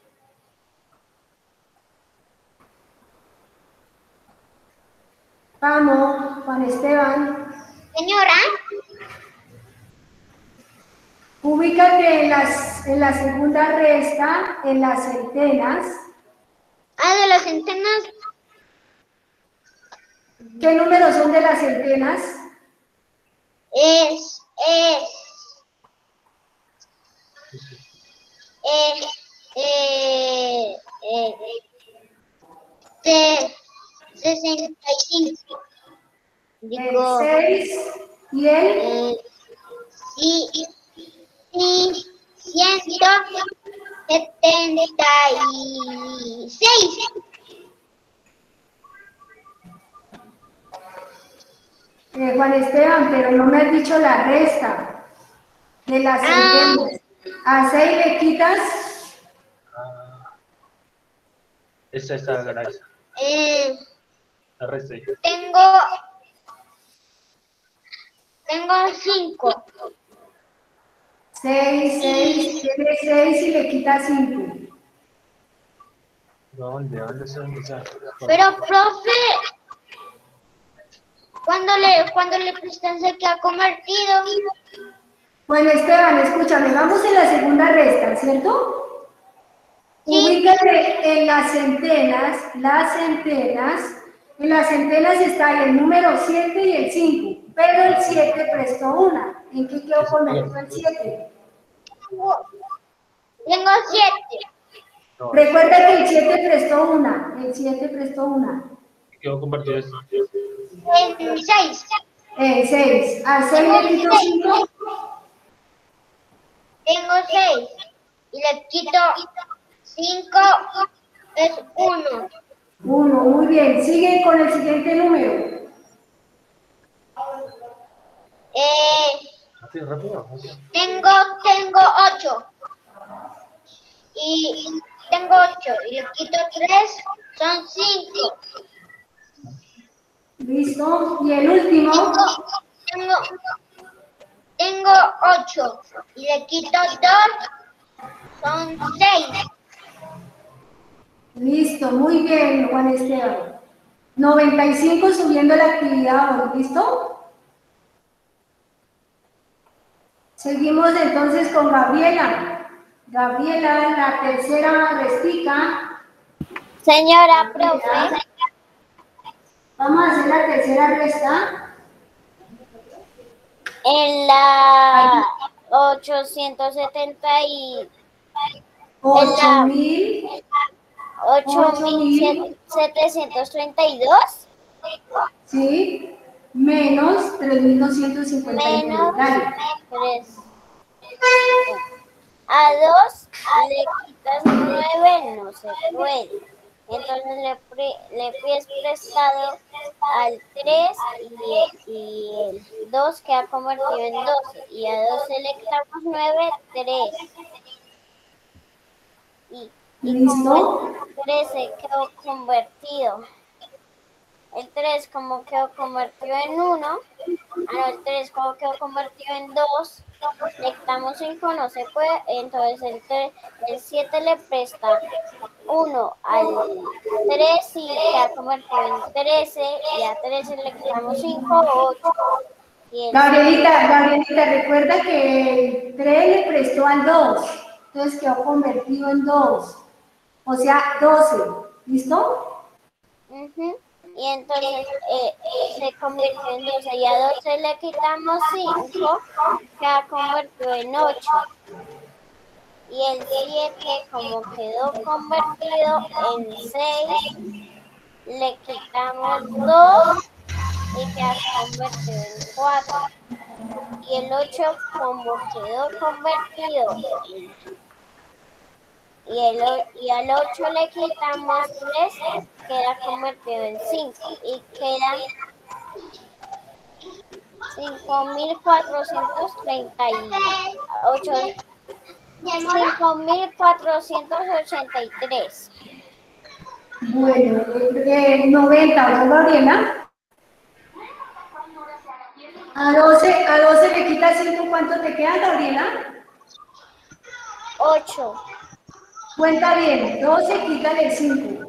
Pamo, Juan Esteban. Señora. Ubícate en la segunda resta, en las centenas. De las centenas. ¿Qué números son de las centenas? De 65. Digo, El 6 y el... sí, 176. Juan Esteban, pero no me has dicho la resta de las centenas. A 6 le quitas... Esa está gracias. La resté. Tengo 5. 6, tienes 6 y le quitas 5. ¿Dónde son esas? Pero, profe, cuando le prestan se queda convertido. Bueno, Esteban, escúchame, vamos en la segunda resta, ¿cierto? Sí. Ubícate en las centenas. En las centenas está el número 7 y el 5, pero el 7 prestó una. ¿En qué quedó convertido el 7? Tengo 7. Recuerda que el 7 prestó una. ¿Qué quedó convertido esto? En 6. 6. A 6 le quito 5. Tengo 6. Y le quito 5. Es 1. 1, muy bien. Sigue con el siguiente número. Rápido. Tengo 8. Y tengo 8. Y le quito 3. Son 5. Listo. Y el último. Tengo 8. Y le quito 2. Son 6. Listo, muy bien, Juan Esteban. 95 subiendo la actividad hoy, ¿listo? Seguimos entonces con Gabriela. Gabriela, la tercera restica. Señora profe. Vamos a hacer la tercera resta. En la 870 y... 8.732. Sí, menos 3.253. Menos Dale. 3. A 2 le quitas 9, no se puede. Entonces le pides prestado al 3 y el 2 queda convertido en 12. Y a 12 le quitamos 9, 3. Y como el 13 quedó convertido, el 3 como quedó convertido en 1, el 3 como quedó convertido en 2, le quitamos 5, no se puede, entonces el 7 le presta 1 al 3 y queda convertido en 13, y a 13 le quitamos 5, 8. Gabrielita, recuerda que el 3 le prestó al 2, entonces quedó convertido en 2, o sea, 12, ¿listo? Y entonces se convirtió en 12, y a 12 le quitamos 5, queda convertido en 8. Y el 7, como quedó convertido en 6, le quitamos 2 y queda convertido en 4. Y el 8, como quedó convertido y al 8 le quitamos 3, queda convertido en 5 y quedan 5.483. Bueno, 90, ¿no, Gabriela? A 12 le quitas 5, ¿cuánto te queda, Gabriela? 8. Cuenta bien, 12, quítale 5.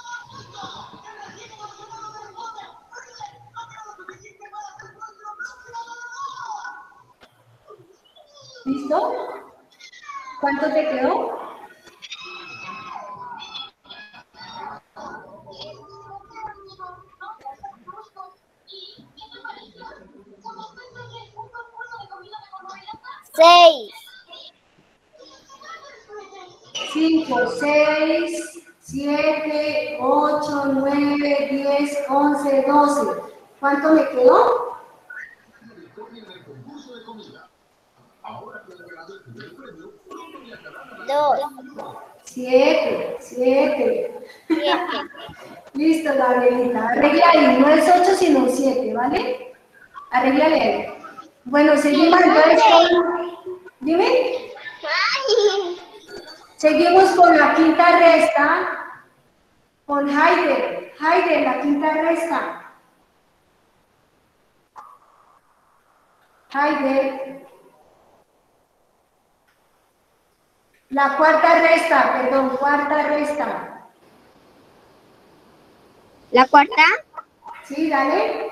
¿Listo? ¿Cuánto te quedó? ¡6! 5, 6, 7, 8, 9, 10, 11, 12. ¿Cuánto me quedó? 2. 7. Listo, Gabrielita. Arregla ahí, no es 8 sino 7, ¿vale? Arréglale ahí. Bueno, seguimos entonces con... Dime. Seguimos con la quinta resta. Con Haider. Haider, la quinta resta. Haider. La cuarta resta. ¿La cuarta? Sí, dale.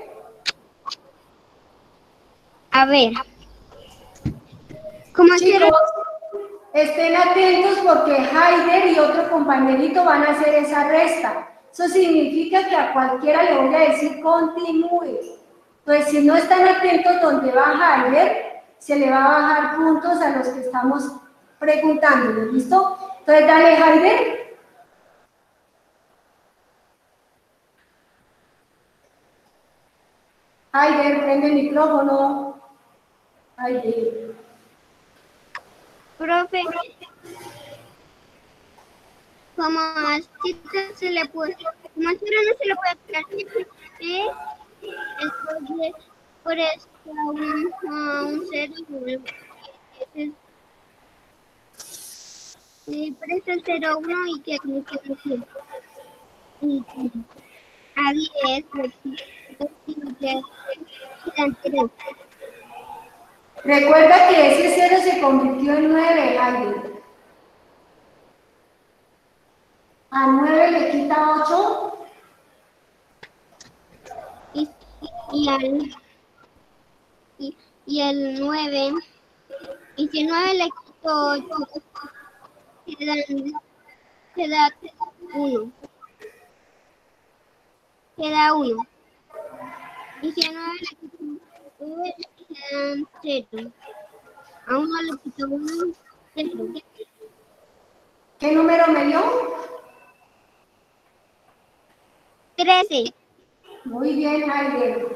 A ver. ¿Cómo hacer? Chicos, estén atentos porque Haider y otro compañerito van a hacer esa resta. Eso significa que a cualquiera le voy a decir continúe. Pues si no están atentos donde va Haider, se le va a bajar puntos a los que estamos preguntándole, ¿listo? Entonces dale, Haider. Haider, prende el micrófono. Haider. Profe, como así se le puede, como así no se le puede aplicar, escoge por esto un 0, por esto el 0, 1 y que a 10, Recuerda que ese 0 se convirtió en 9, Haider. A 9 le quita 8. Y el 9, y si 9 le quito 8, queda 1. Queda 1. Y si a 9 le quito 9, quedan 0. A 1 le quito 1, 0. ¿Qué número me dio? 13. Muy bien, Haider.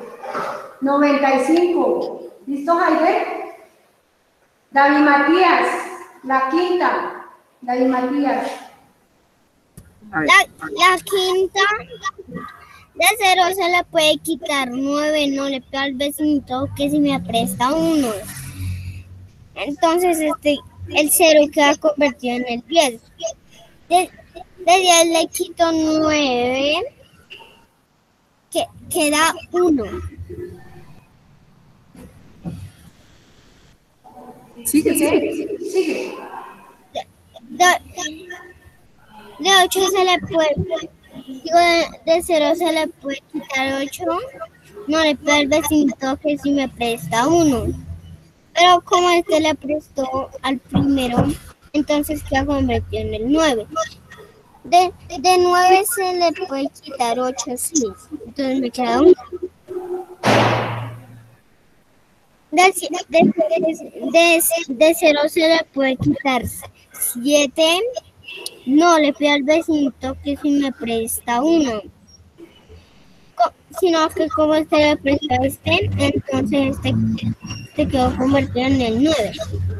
95. ¿Listo, Haider? David Matías, la quinta. David Matías. A ver. La quinta de 0 se le puede quitar 9, no le pido al vecinito que si me presta 1. Entonces el 0 queda convertido en el 10. De 10 le quito 9, que queda 1. Sigue. De 8 se le puede, digo, de 0 se le puede quitar 8, no le pido al vecinito que si me presta 1. Pero como le prestó al primero, entonces queda convertido en el 9. De 9 se le puede quitar 8, sí. Entonces me queda 1. De 0 se le puede quitar 7. No le pido al vecinito que si me presta 1. Sino que como le presta entonces quedó convertido en el 9.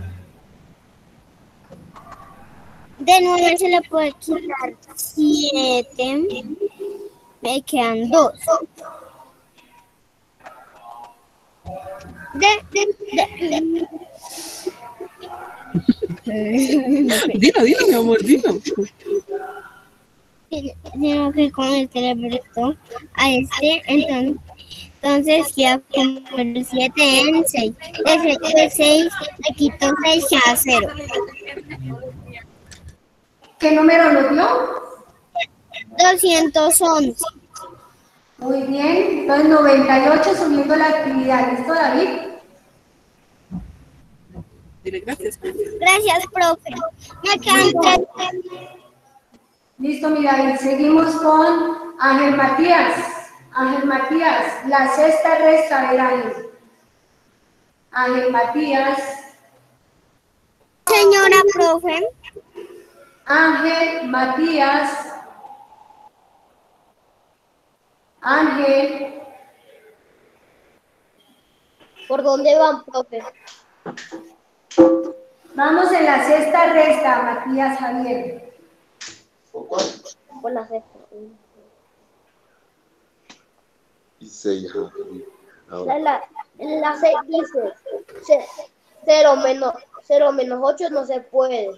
De 9 se le puede quitar 7. Me quedan 2. Dilo, mi amor, dilo. Sino que como le prestó a entonces queda como el 7 en 6. De 6 le quito 6 a 0. ¿Qué número nos dio? 211. Muy bien, entonces 98 subiendo la actividad. ¿Listo, David? Dile gracias. Gracias, profe. Me quedan 3. Listo, mi David. Seguimos con Ángel Matías. Ángel Matías, la sexta resta del año. Ángel Matías. Señora profe. Ángel Matías. Ángel. ¿Por dónde van, profe? Vamos en la sexta resta, Matías Javier. ¿Por cuál? Por la sexta. Y 6. La 6 dice 0 menos 8 no se puede.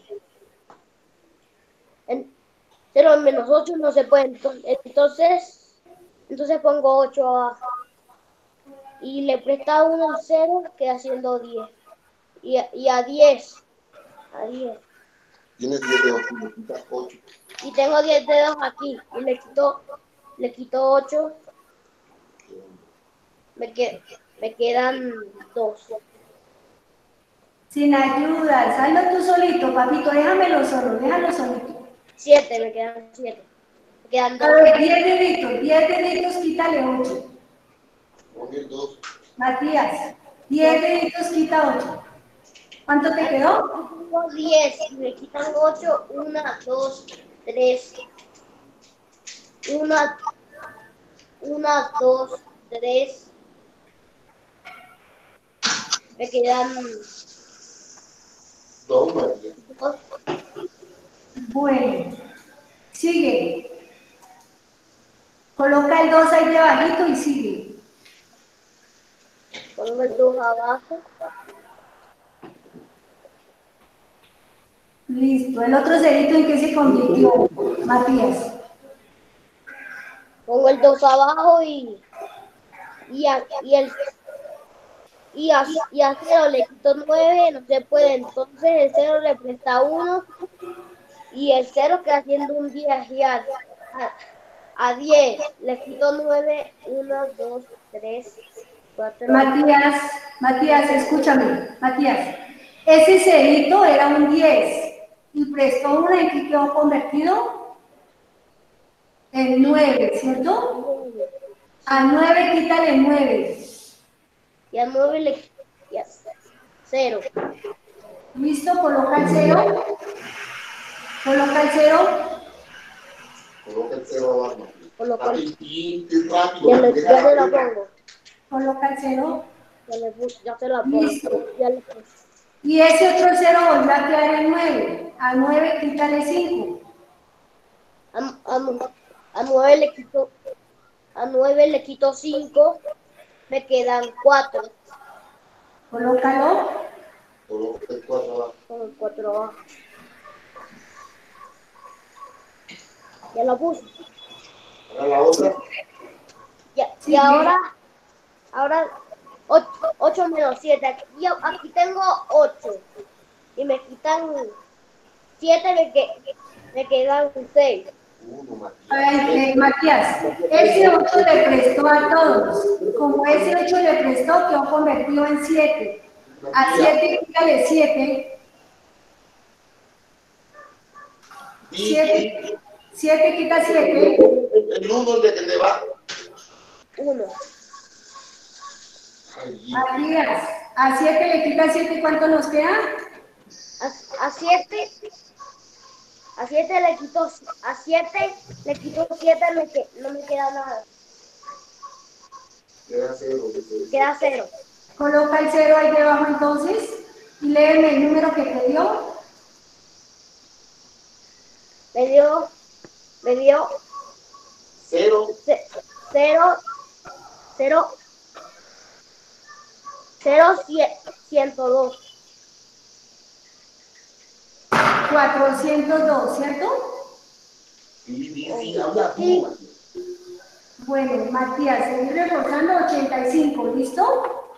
0 menos 8 no se puede. Entonces pongo 8 abajo. Y le presta 1 al 0, queda siendo 10. Y a 10. Tienes 10 dedos, le quitas 8. Y tengo 10 dedos aquí. Y le quito 8. Me quedan 2. Sin ayuda, hazlo tú solito, papito, déjalo solito. 7, me quedan 7. Me quedan 2. A ver, 10 deditos, quítale 8. Poner 2. Matías, 10 deditos, quita 8. ¿Cuánto te quedó? 10, me quitan 8, 1, 2, 3. 1, 2, 3. Me quedan 2 María. 2. Bueno, sigue. Coloca el 2 ahí debajito y sigue. Pongo el 2 abajo. Listo. ¿El otro cerito en qué se convirtió, Matías? Pongo el 2 abajo y a 0 le quito 9, no se puede. Entonces el 0 le presta 1 y el 0 queda haciendo un 10. Y a 10 le quito 9, 1, 2, 3, 4. Matías, escúchame. Matías, ese cerito era un 10 y prestó 1 en que quedó convertido en 9, ¿cierto? A 9 quítale 9. Y a 9 le quito 0. ¿Listo? Coloca el 0. Coloca el 0. Coloca el 0 abajo. Coloca el... rápido. Ya se lo pongo. Coloca el 0. Ya se lo pongo. Listo. Y ese otro 0 volvió a quedar en 9. A 9 quítale 5. A 9 le quito 5, me quedan 4. Colócalo. Coloca el 4 abajo. Con el 4 abajo. Ya lo puse. Ahora la otra. Ya, Sí, y ahora 8 menos 7. Aquí tengo 8. Y me quitan 7, me quedan 6. Ay, Matías, ese 8 le prestó a todos. Como ese 8 le prestó, quedó convertido en 7. A 7 quítale 7. 7 quita 7. El 1 de que te va. 1. Matías, a 7 le quita 7, ¿cuánto nos queda? A 7 le quito 7, no me queda nada. Queda 0. Coloca el 0 ahí debajo entonces y léeme el número que te dio. Me dio 0. 102. 402, ¿cierto? Sí, habla tú. Bueno, Matías, seguir reforzando 85, ¿listo?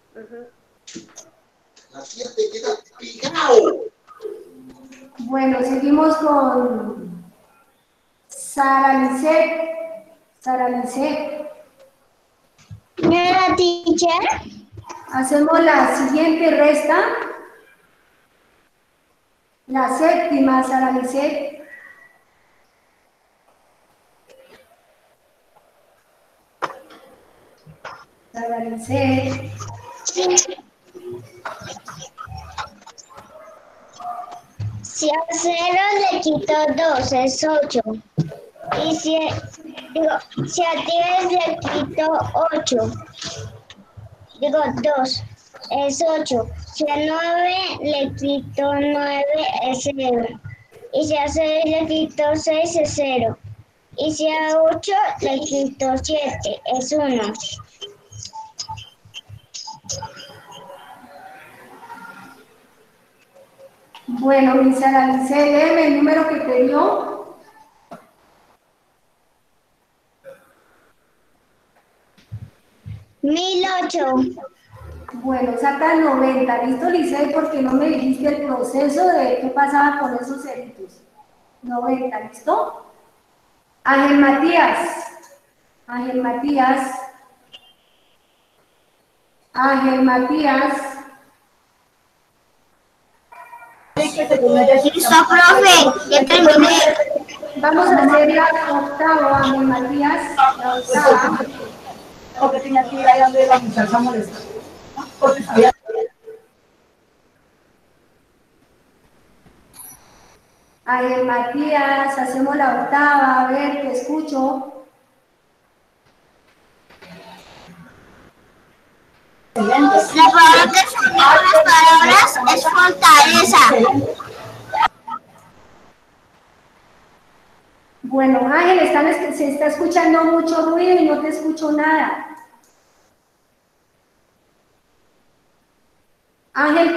La 7 queda picado. Bueno, seguimos con Sara Lisset. Señora teacher. Hacemos la siguiente resta. La séptima, Sara Lisset. Sara Lisset. Si a 0 le quito 2 es 8. Y si a 10 le quito 8, 2 es 8. Si a 9 le quito 9 es 0. Y si a 6 le quito 6 es 0. Y si a 8 le quito 7 es 1. Bueno, mi Sara Lisset, léeme el número que te dio. $1008. Bueno, saca 90, ¿listo, Lisset? Porque no me dijiste el proceso de qué pasaba con esos ceritos. 90, ¿listo? Ángel Matías. Listo, profe, ya terminé. Vamos a hacer la octava, Ángel Matías. La octava. Porque tenía que ir ahí donde la muchacha molesta. Porque sabía. Ángel Matías, hacemos la octava, a ver, te escucho. La palabra que se unió a las palabras es fortaleza. Bueno, Ángel, se está escuchando mucho ruido y no te escucho nada. Ángel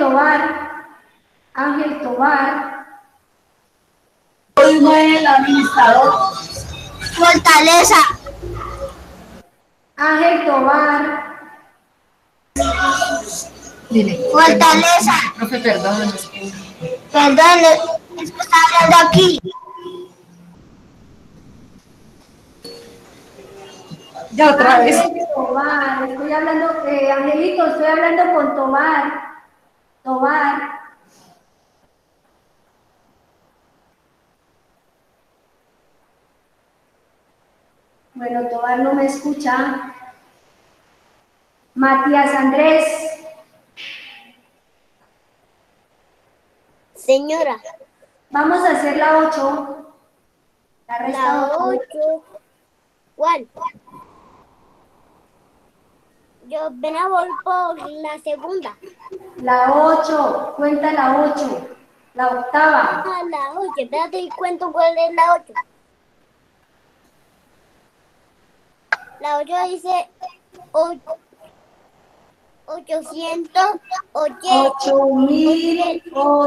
Tobar. Soy el administrador. Fortaleza. Ángel Tobar. Dile. Fortaleza. Profe, perdón. Perdón, es que está hablando aquí. Ya otra vez. Ángel Tobar, estoy hablando, Angelito, estoy hablando con Tobar. Bueno, Tobar no me escucha. Matías Andrés. Señora. Vamos a hacer la 8. La 8. ¿Cuál? Yo voy por la segunda. La 8, cuenta la 8. La octava. Ah, la 8, espérate y cuento cuál es la 8. La 8 dice 800, 8.000,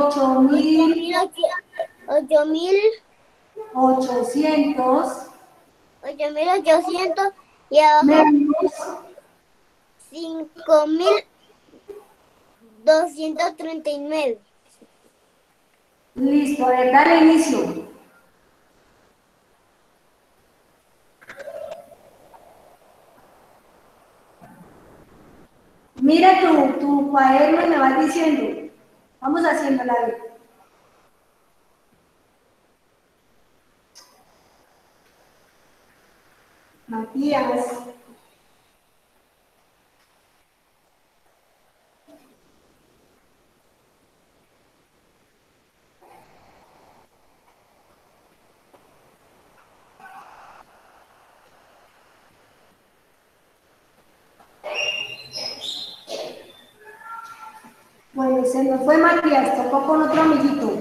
8.800 y abajo menos 5.239. Listo, a ver, dale inicio. Mira tu cuaderno y me vas diciendo. Vamos haciendo la vez. Matías. Bueno, se nos fue Matías, tocó con otro amiguito.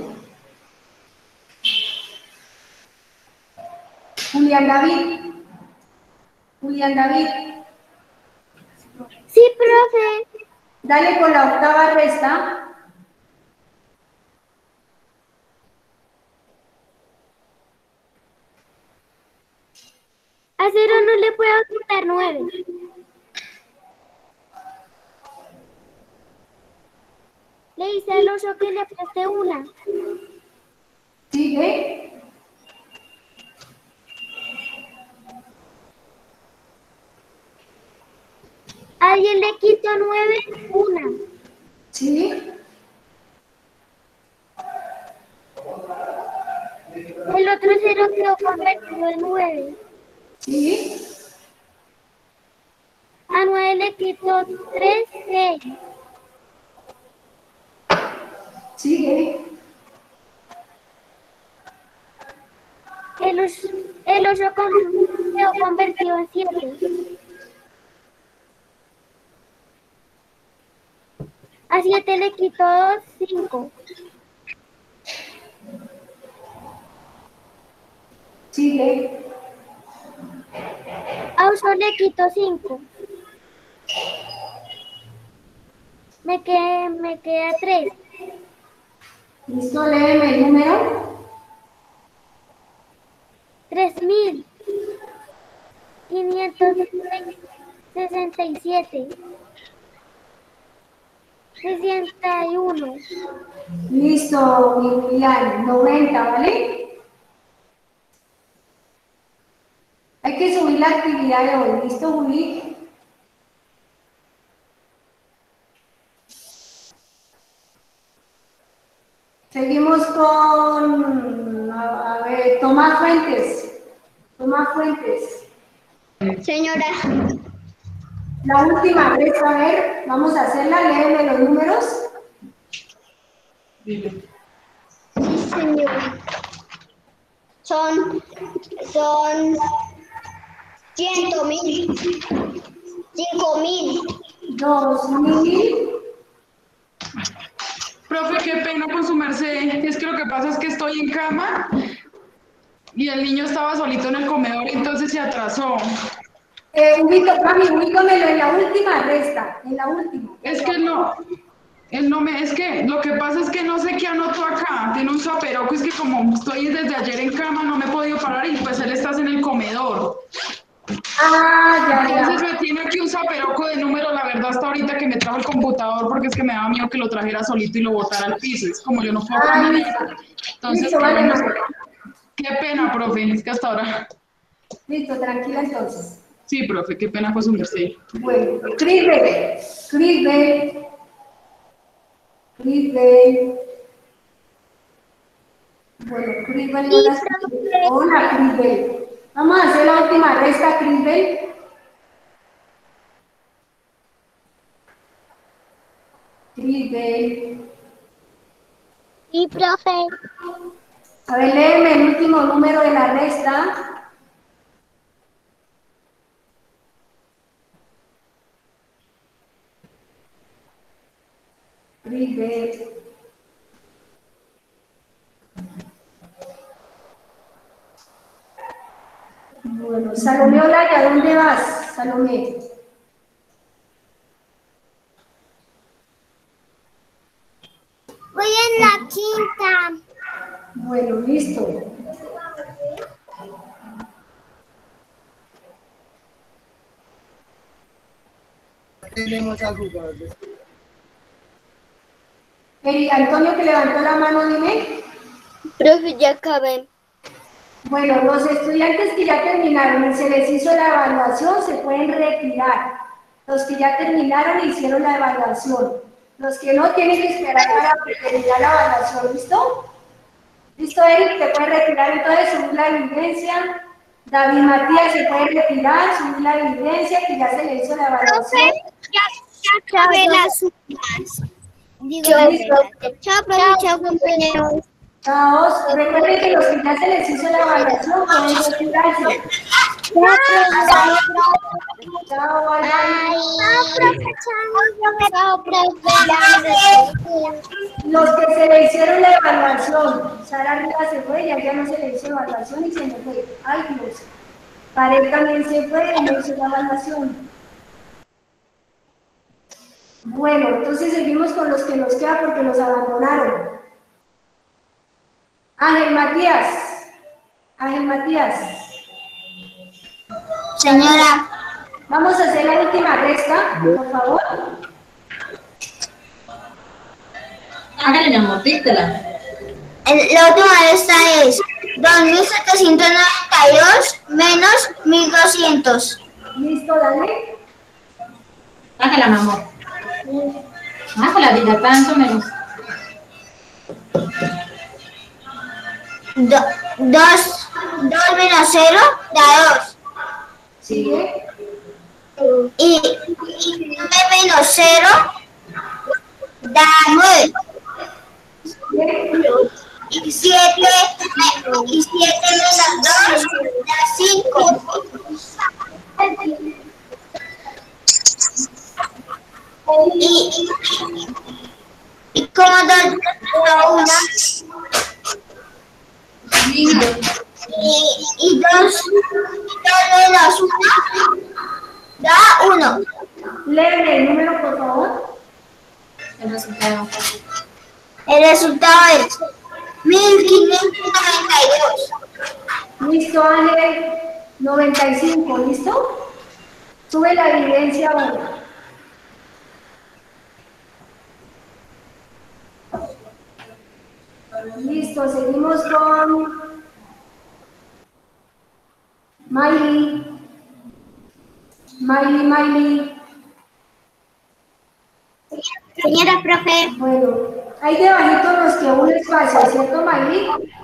Julián David. Julián David. Sí, profe. Dale con la octava resta. A 0 no le puedo quitar 9. Le hice al 8 que le preste una. Sigue. A 10 le quito 9, una. Sí. El otro 0 quedó convertido en 9. Sí. A 9 le quito 3, 6. Sigue. El 8 quedó convertido en 7. A 7 le quito 2, 5. Sigue. A 8 le quito 5. Me queda 3. Listo, léeme el número. 3.567. 61. Listo, mi Julián, 90, ¿vale? Hay que subir la actividad de hoy. ¿Listo, Juli? Seguimos con, a ver, Tomás Fuentes. Tomás Fuentes. Señora. La última vez, a ver, vamos a hacerla, léeme los números. Sí, señora. Son 100.000, 5.000. 2.000. Profe, qué pena con su merced. Es que lo que pasa es que estoy en cama y el niño estaba solito en el comedor y entonces se atrasó. Ubícamelo en la última resta, en la última. Es que es que lo que pasa es que no sé qué anotó acá. Tiene un zaperoco, es que como estoy desde ayer en cama no me he podido parar y pues él está en el comedor. Ah, ya. Entonces me tiene aquí un zaperoco de número, la verdad, hasta ahorita que me trajo el computador porque es que me daba miedo que lo trajera solito y lo botara al piso. Es como yo no puedo caminar. Entonces, listo, vale, bueno, qué pena, profe, es que hasta ahora. Listo, tranquila entonces. Sí, profe, qué pena con su merced. Bueno, Crisbel. Bueno, Crisbel no la escuché. Hola, Crisbel. Vamos a hacer la última resta, Crisbel. Crisbel. Sí, profe. A ver, léeme el último número de la resta. Crisbel. Bueno, Salomé Olaya, ¿dónde vas? Salomé. Voy en la quinta. Bueno, listo. Tenemos a jugar. Eric Antonio, que levantó la mano, dime. Profe, ya acabé. Bueno, los estudiantes que ya terminaron y se les hizo la evaluación se pueden retirar. Los que ya terminaron y hicieron la evaluación. Los que no tienen que esperar para terminar la evaluación, ¿listo? ¿Listo, Eric? Te puedes retirar entonces, subir la evidencia. David Matías se puede retirar, subir la evidencia, que ya se le hizo la evaluación. Ya acabé las últimas. Chao, compañeros. Chao. Recuerden que los que ya se les hizo la evaluación pueden retirarse. Chao, bye. Chao, profe. Los que se le hicieron la evaluación, Sara Rivas se fue, ya no se le hizo evaluación y se me fue. Ay, Dios. Pared también se fue y no hizo la evaluación. Bueno, entonces seguimos con los que nos quedan porque los abandonaron. Ángel Matías. Ángel Matías. Señora. Vamos a hacer la última resta, por favor. Hágale, mi amor, díctela. La última resta es 2.792 menos 1.200. ¿Listo, dale? Hágala, mi amor. Hágala, diga tanto menos. 2 menos 0 da 2. Sigue. Y 9 menos 0 da 9. Y 7 menos 2 da 5. Y como 2 da 1. Y 2 menos 1 da 1. Léeme el número, por favor. El resultado. El resultado es 1592. Listo, Ángel. 95, ¿listo? Sube la evidencia ahora. Listo, seguimos con Miley. Miley. Señora profe. Bueno, hay debajito los que un espacio, ¿cierto, Miley?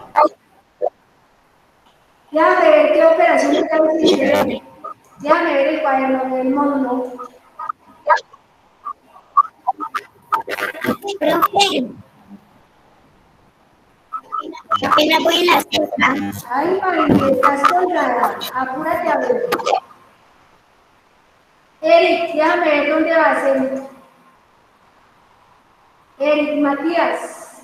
Déjame ver qué operación estamos haciendo. Déjame ver el cuaderno del módulo. Profe. Apenas voy en la sexta. Ay, Miley, estás colgada. Apúrate a ver. Eric, déjame ver dónde va a ser. Eric Matías.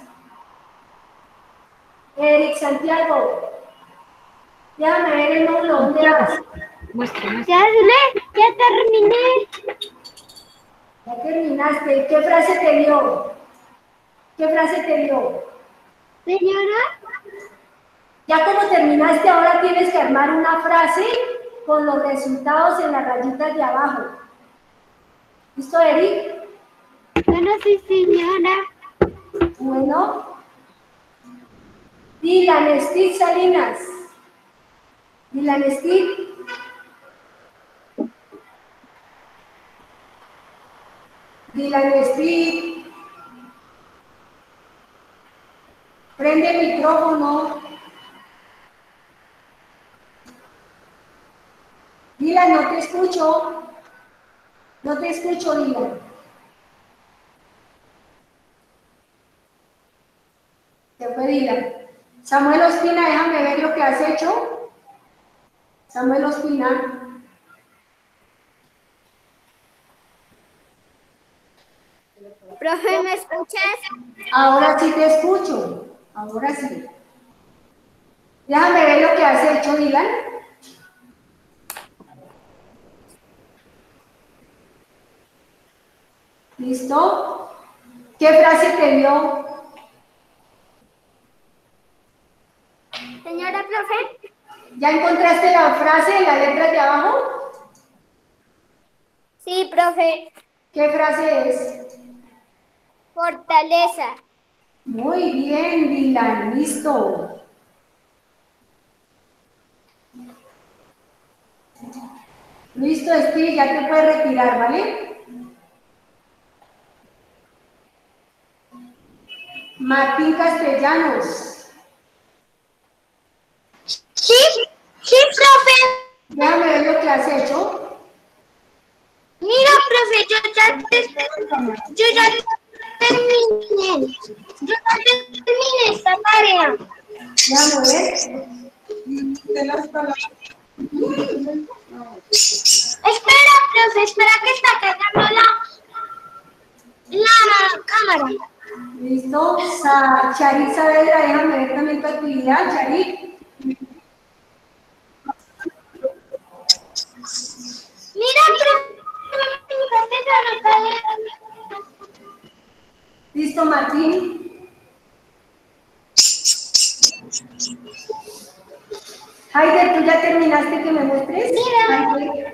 Eric Santiago. Déjame ver el módulo, ¿dónde vas? Ya terminé. Ya terminaste. ¿Qué frase te dio? ¿Qué frase te dio? Señora. Ya como terminaste, ahora tienes que armar una frase con los resultados en las rayitas de abajo. ¿Listo, Eric? Bueno, sí, señora. Bueno. Dylan Steve Salinas. Dylan Steve. Dylan Steve. Prende el micrófono. Dylan, no te escucho. No te escucho, Dylan. Se fue Dylan. Samuel Ospina, déjame ver lo que has hecho. Samuel Ospina. Profe, ¿me escuchas? Ahora sí te escucho. Ahora sí. Déjame ver lo que has hecho, Dylan. ¿Listo? ¿Qué frase te dio? Señora profe. ¿Ya encontraste la frase en la letra de abajo? Sí, profe. ¿Qué frase es? Fortaleza. Muy bien, Dylan, listo. Listo, Steve, ya te puedes retirar, ¿vale? Martín Castellanos. Sí, sí, profe. Déjame ver lo que has hecho. Mira, profe, yo ya terminé. Yo ya terminé esta tarea. Déjame ver. Espera, profe, espera que está cargando la cámara. Listo. Charit Saavedra, déjame ver también tu actividad, Charit. Mira, profe, ya no está. Listo, Martín. Haider, ¿tú ya terminaste que me muestres? Mira.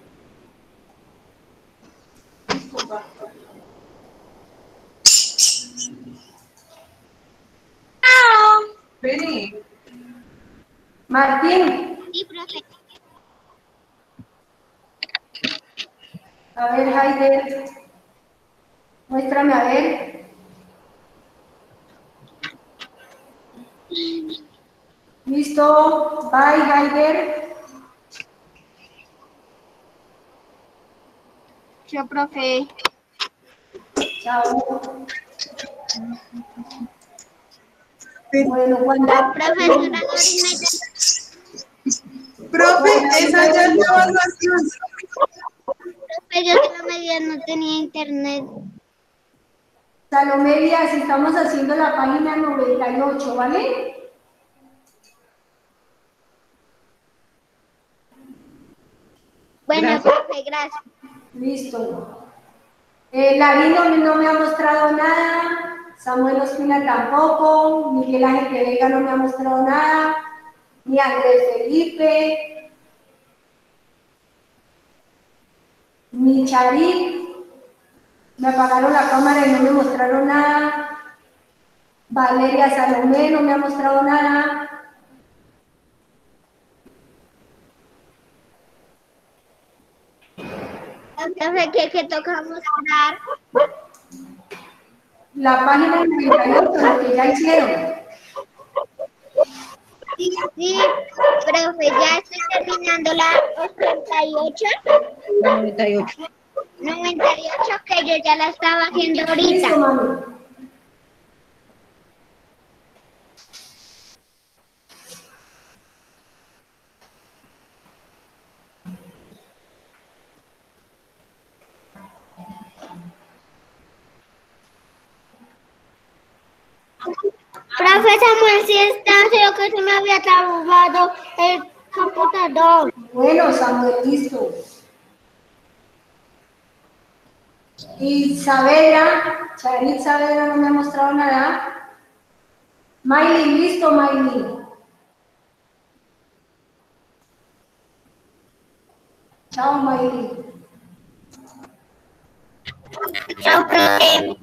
Vení. Martín. Sí, profe. A ver, Haider. Muéstrame a ver. Listo. Bye, Haider. Chao, profe. Chao. Bueno, cuando... Profesora Doris, Profe, esa ya es la evaluación. profe, yo de la media no tenía internet. Salomé Díaz, estamos haciendo la página 98, ¿vale? Bueno, Gracias. profe, gracias. Listo. Larino no me ha mostrado nada, Samuel Ospina tampoco, Miguel Ángel de Vega no me ha mostrado nada, ni Andrés Felipe, ni Charit, me apagaron la cámara y no me mostraron nada, Valeria Salomé no me ha mostrado nada. Profe, ¿qué toca mostrar? La página 98, lo que ya hicieron. Sí, profe, ya estoy terminando la 88. 98. 98, que yo ya la estaba haciendo ahorita. Listo, mami. Profe Samuel, sí está, solo que se me había trabado el computador. Bueno, Samuel, listo. Y Saavedra, Charit Saavedra no me ha mostrado nada. Miley, listo, Miley. Chao, Miley. Chao, profe.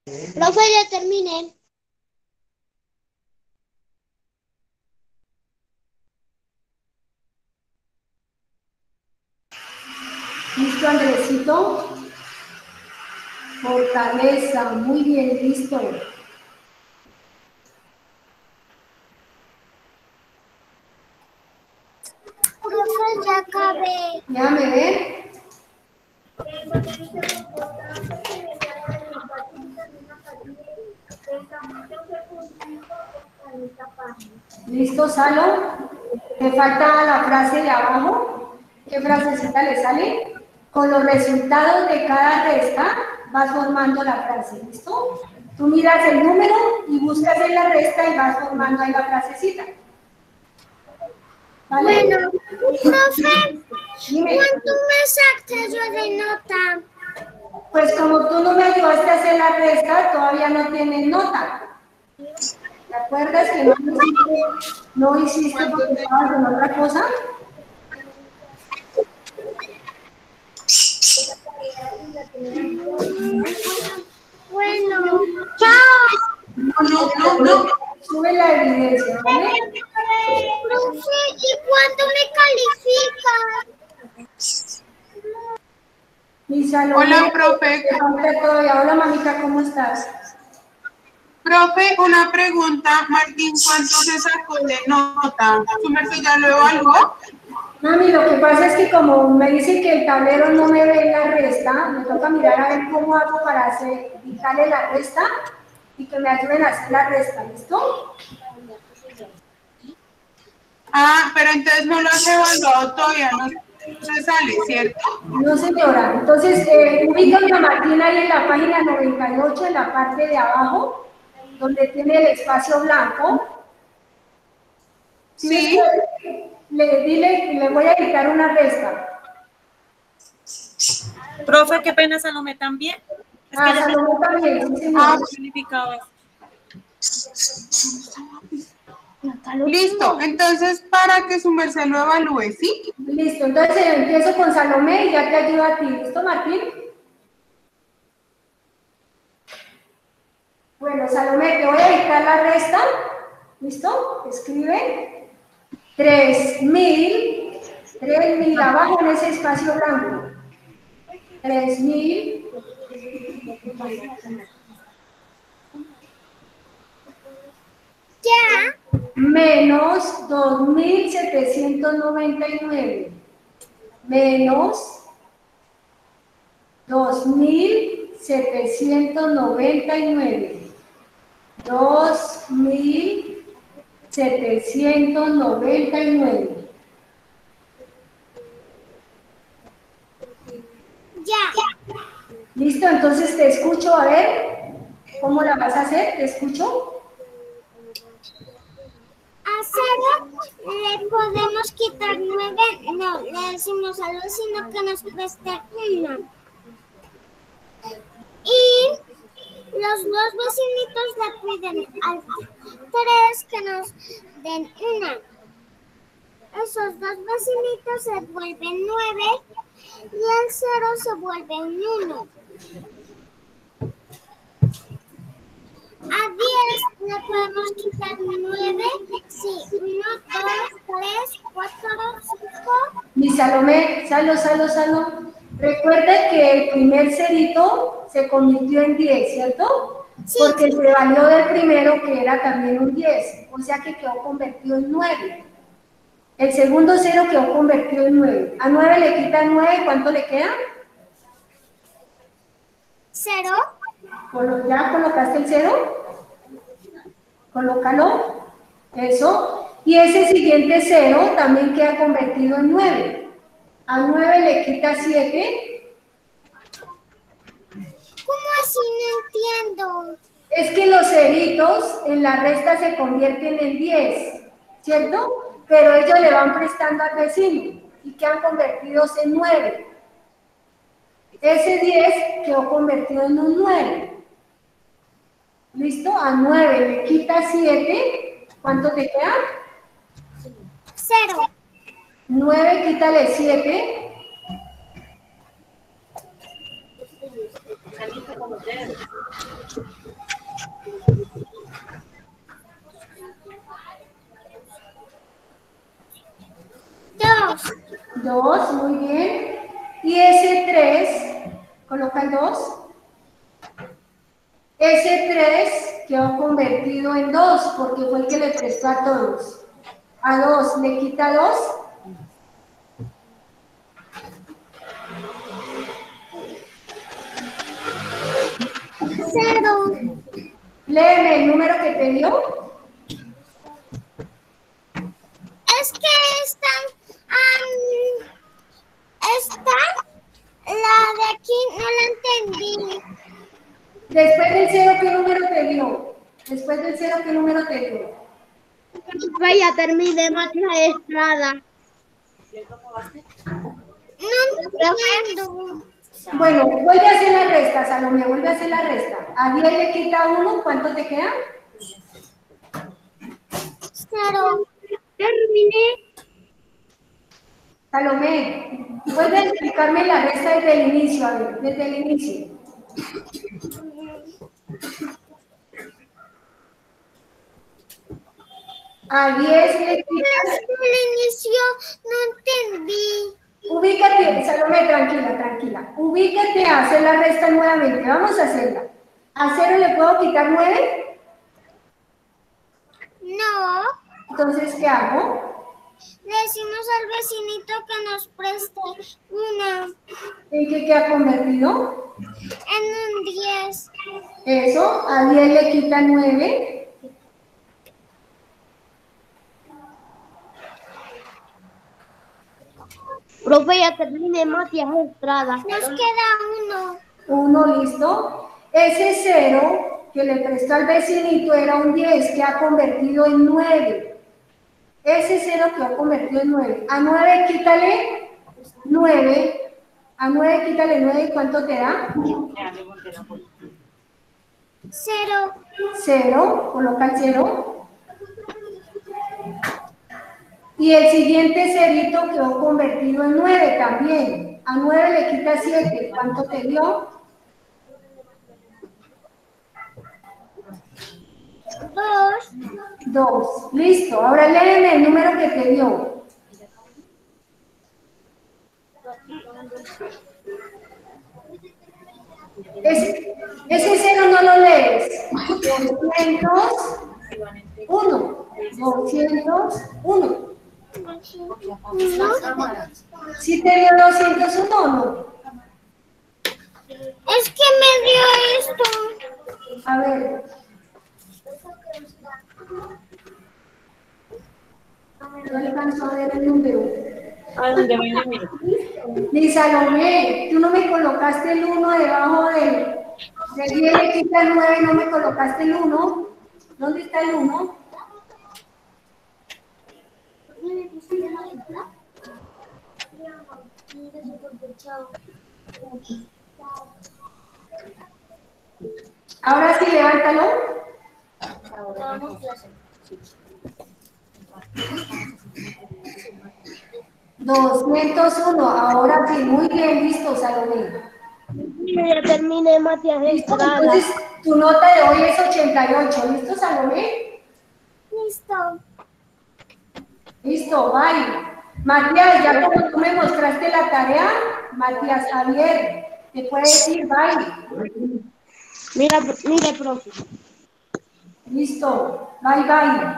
Profe, ya terminé. ¿Listo, Andresito? Fortaleza, muy bien, listo. Profe, ya acabé. Déjame ver. ¿Listo, Salo? ¿Te falta la frase de abajo? ¿Qué frasecita le sale? Con los resultados de cada resta vas formando la frase, ¿listo? Tú miras el número y buscas en la resta y vas formando ahí la frasecita. ¿Vale? Bueno, profe, Dime. ¿cuánto me saqué yo de nota? Pues como tú no me ayudaste a hacer la resta, todavía no tienes nota. ¿Te acuerdas que no hiciste porque estabas en otra cosa? Bueno, chao. No. Sube la evidencia, ¿vale? Profe, ¿y cuánto me califica? Mi salón. Hola, profe. Hola, mamita, ¿cómo estás? Profe, una pregunta. Martín, ¿cuánto se sacó de nota? ¿Su merced ya lo evaluó? Mami, lo que pasa es que como me dice que el tablero no me ve la resta, me toca mirar a ver cómo hago para indicarle la resta y que me ayuden a hacer la resta, ¿listo? Ah, pero entonces no lo has evaluado todavía, no se sale, ¿cierto? No, señora. Entonces, ubícame a Martina ahí en la página 98, en la parte de abajo, donde tiene el espacio blanco. Sí. Le voy a dictar una resta. Profe, qué pena, Salomé también. Es que Salomé también, sí, señora. Significaba. Listo, entonces para que su merced lo evalúe, ¿sí? Listo, entonces empiezo con Salomé y ya te ayudo a ti. ¿Listo, Martín? Bueno, Salomé, te voy a dictar la resta. ¿Listo? Escribe 3.000 abajo en ese espacio blanco. 3.000. Ya. Menos 2.799. Menos 2.799. 2.799. Ya. Listo, entonces te escucho, a ver, ¿cómo la vas a hacer? ¿Te escucho? A 0 le podemos quitar 9, no le decimos algo, sino que nos preste 1. Y los dos vecinitos le piden al 3 que nos den 1. Esos dos vecinitos se vuelven 9 y el 0 se vuelve 1. A 10 le podemos quitar 9, sí, 1, 2, 3, 4, 5. Mi Salomé, Salo. Recuerda que el primer cerito se convirtió en 10, ¿cierto? Sí. Porque se valió del primero que era también un 10, o sea que quedó convertido en 9. El segundo cero quedó convertido en 9. A 9 le quitan 9, ¿cuánto le queda? 0. ¿Ya colocaste el 0? Colócalo. Eso. Y ese siguiente 0 también queda convertido en 9. A 9 le quita 7. ¿Cómo así? No entiendo. Es que los ceritos en la resta se convierten en 10, ¿cierto? Pero ellos le van prestando al vecino y quedan convertidos en 9. Ese 10 quedó convertido en un 9. ¿Listo? A 9 le quita 7. ¿Cuánto te queda? 0. 9, quítale 7. 2, muy bien. Y ese 3, coloca el 2. Ese 3 quedó convertido en 2 porque fue el que le prestó a todos. A 2 le quita 2. Cero. Léeme el número que te dio. Es que la de aquí no la entendí. Después del 0, ¿qué número te dio? Después del 0, ¿qué número te dio? Vaya, terminé Matías Estrada. No entiendo. Bueno, vuelve a hacer la resta, Salomé, vuelve a hacer la resta. A 10 le quita 1, ¿cuánto te queda? 0. Terminé. Salomé, vuelve a explicarme la resta desde el inicio, a ver, desde el inicio. A 10 le quitas... Desde el inicio no entendí. Ubícate, Salomé, tranquila. Ubícate a hacer la resta nuevamente. Vamos a hacerla. ¿A 0 le puedo quitar 9? No. Entonces, ¿qué hago? Le decimos al vecinito que nos preste una. ¿En qué queda convertido? En un 10. Eso, a 10 le quita 9. Profe, ya terminé Matías Estrada. Nos queda 1. 1, listo. Ese 0 que le prestó al vecinito era un 10 que ha convertido en 9. Ese 0 quedó convertido en 9. A 9 quítale 9. A 9 quítale 9. ¿Cuánto te da? 0. 0. Coloca el 0. Y el siguiente cerito quedó convertido en 9 también. A 9 le quita 7. ¿Cuánto te dio? 2. Listo. Ahora léeme el número que te dio. Ese 0 no lo lees. 201. 201. ¿Sí te dio 201 o no? Es que me dio esto. A ver. No alcanzo a ver el número. ¿A dónde viene? Ni Salomé, tú no me colocaste el 1 debajo del 10 le quita el 9, no me colocaste el 1. ¿Dónde está el 1? Ahora sí, levántalo. 201. Ahora sí, muy bien, listo, Salomé. Ya terminé Matías Estrada. Entonces, tu nota de hoy es 88. ¿Listo, Salomé? Listo. Listo, bye. Matías, ya como tú me mostraste la tarea, Matías Javier, te puede decir bye. Mira, profe. Listo, bye.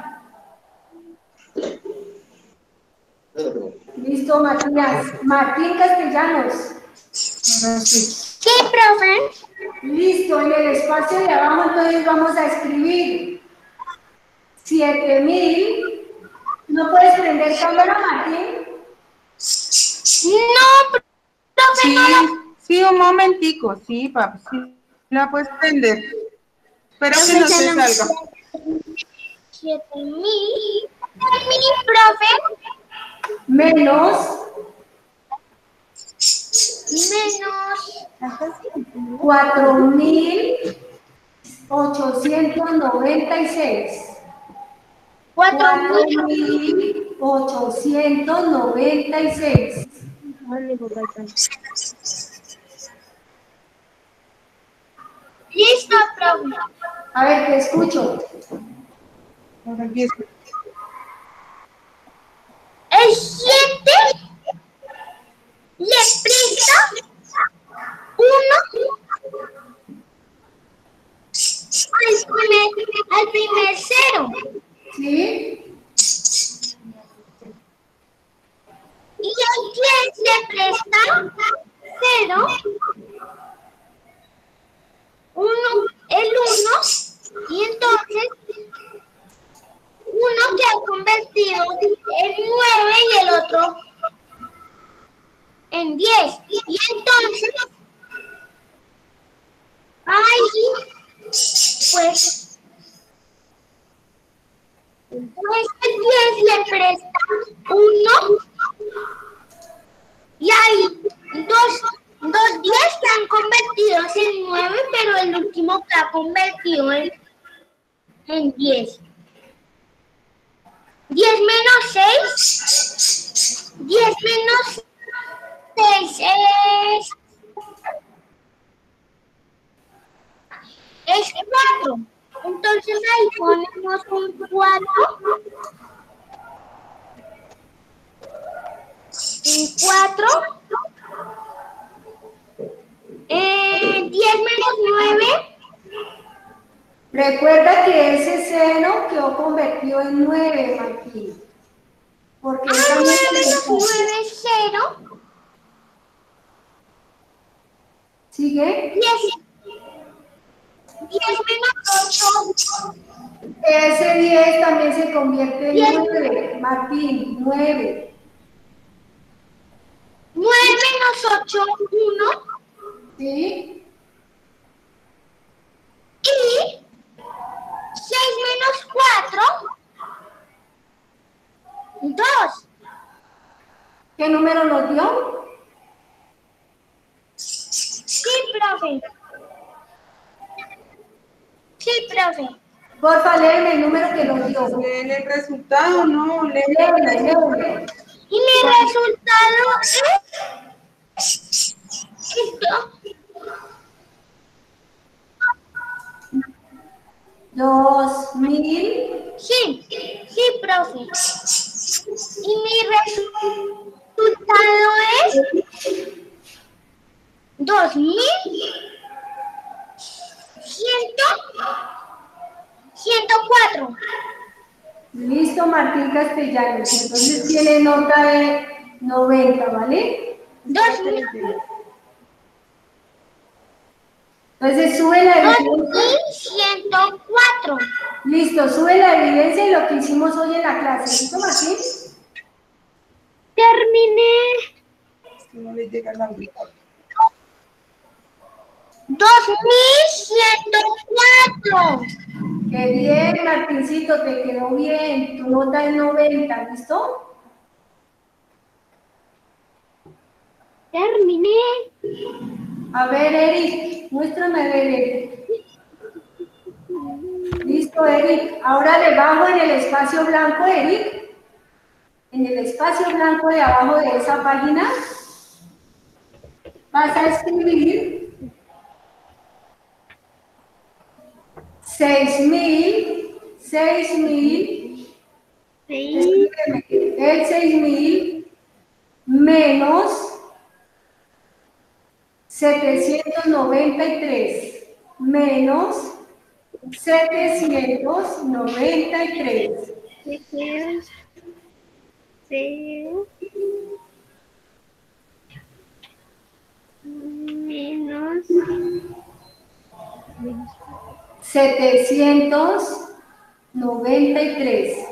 Listo, Matías. Martín Castellanos. ¿Qué, profe? Listo, en el espacio de abajo entonces vamos a escribir 7000. ¿No puedes prender cámara, Martín? No, profe, Sí, no. sí, un momentico, sí, papi, sí, la puedes prender. Espera que no se salga. 7000, profe. Menos 4896. 4896. profe. A ver, te escucho. Ahora empiezo. El 7 le presta 1 al primer 0. ¿Sí? Y el 10 le presta 0, 1, el 1, y entonces 1 queda convertido en 9 y el otro en 10. Y entonces, ahí, pues el 10 le presta 1 y hay dos 10 que han convertidos en 9, pero el último que ha convertido en 10. 10 menos 6, 10 menos 6 es 4. Entonces ahí ponemos un 4. Un 4. 10 menos 9. Recuerda que ese seno quedó convertido en 9, Martín. Porque 9 menos 9 es 0. ¿Sigue? 10 menos 8. Ese 10 también se convierte en 9, Martín, 9. 9 menos 8, 1. ¿Sí? Y 6 menos 4, 2. ¿Qué número nos dio? Sí, profe. Sí, profe. Porfa, léeme el número que nos dio. Leen el resultado, ¿no? Léeme. Y mi resultado es esto. 2000. Sí, profe. Y mi resultado es 104. Listo, Martín Castellanos. Entonces tiene nota de 90, ¿vale? 2000. Entonces sube la evidencia. 2104. Listo, sube la evidencia de lo que hicimos hoy en la clase. ¿Listo, Martín? Terminé. No le llega la única. 2104. Qué bien, Martincito, te quedó bien. Tu nota es 90, ¿listo? Terminé. A ver, Eric, muéstrame a ver, Eric. Listo, Eric. Ahora debajo en el espacio blanco, Eric. En el espacio blanco de abajo de esa página vas a escribir 6.000, escríbeme, el 6.000 menos 793, menos 793. Menos 793.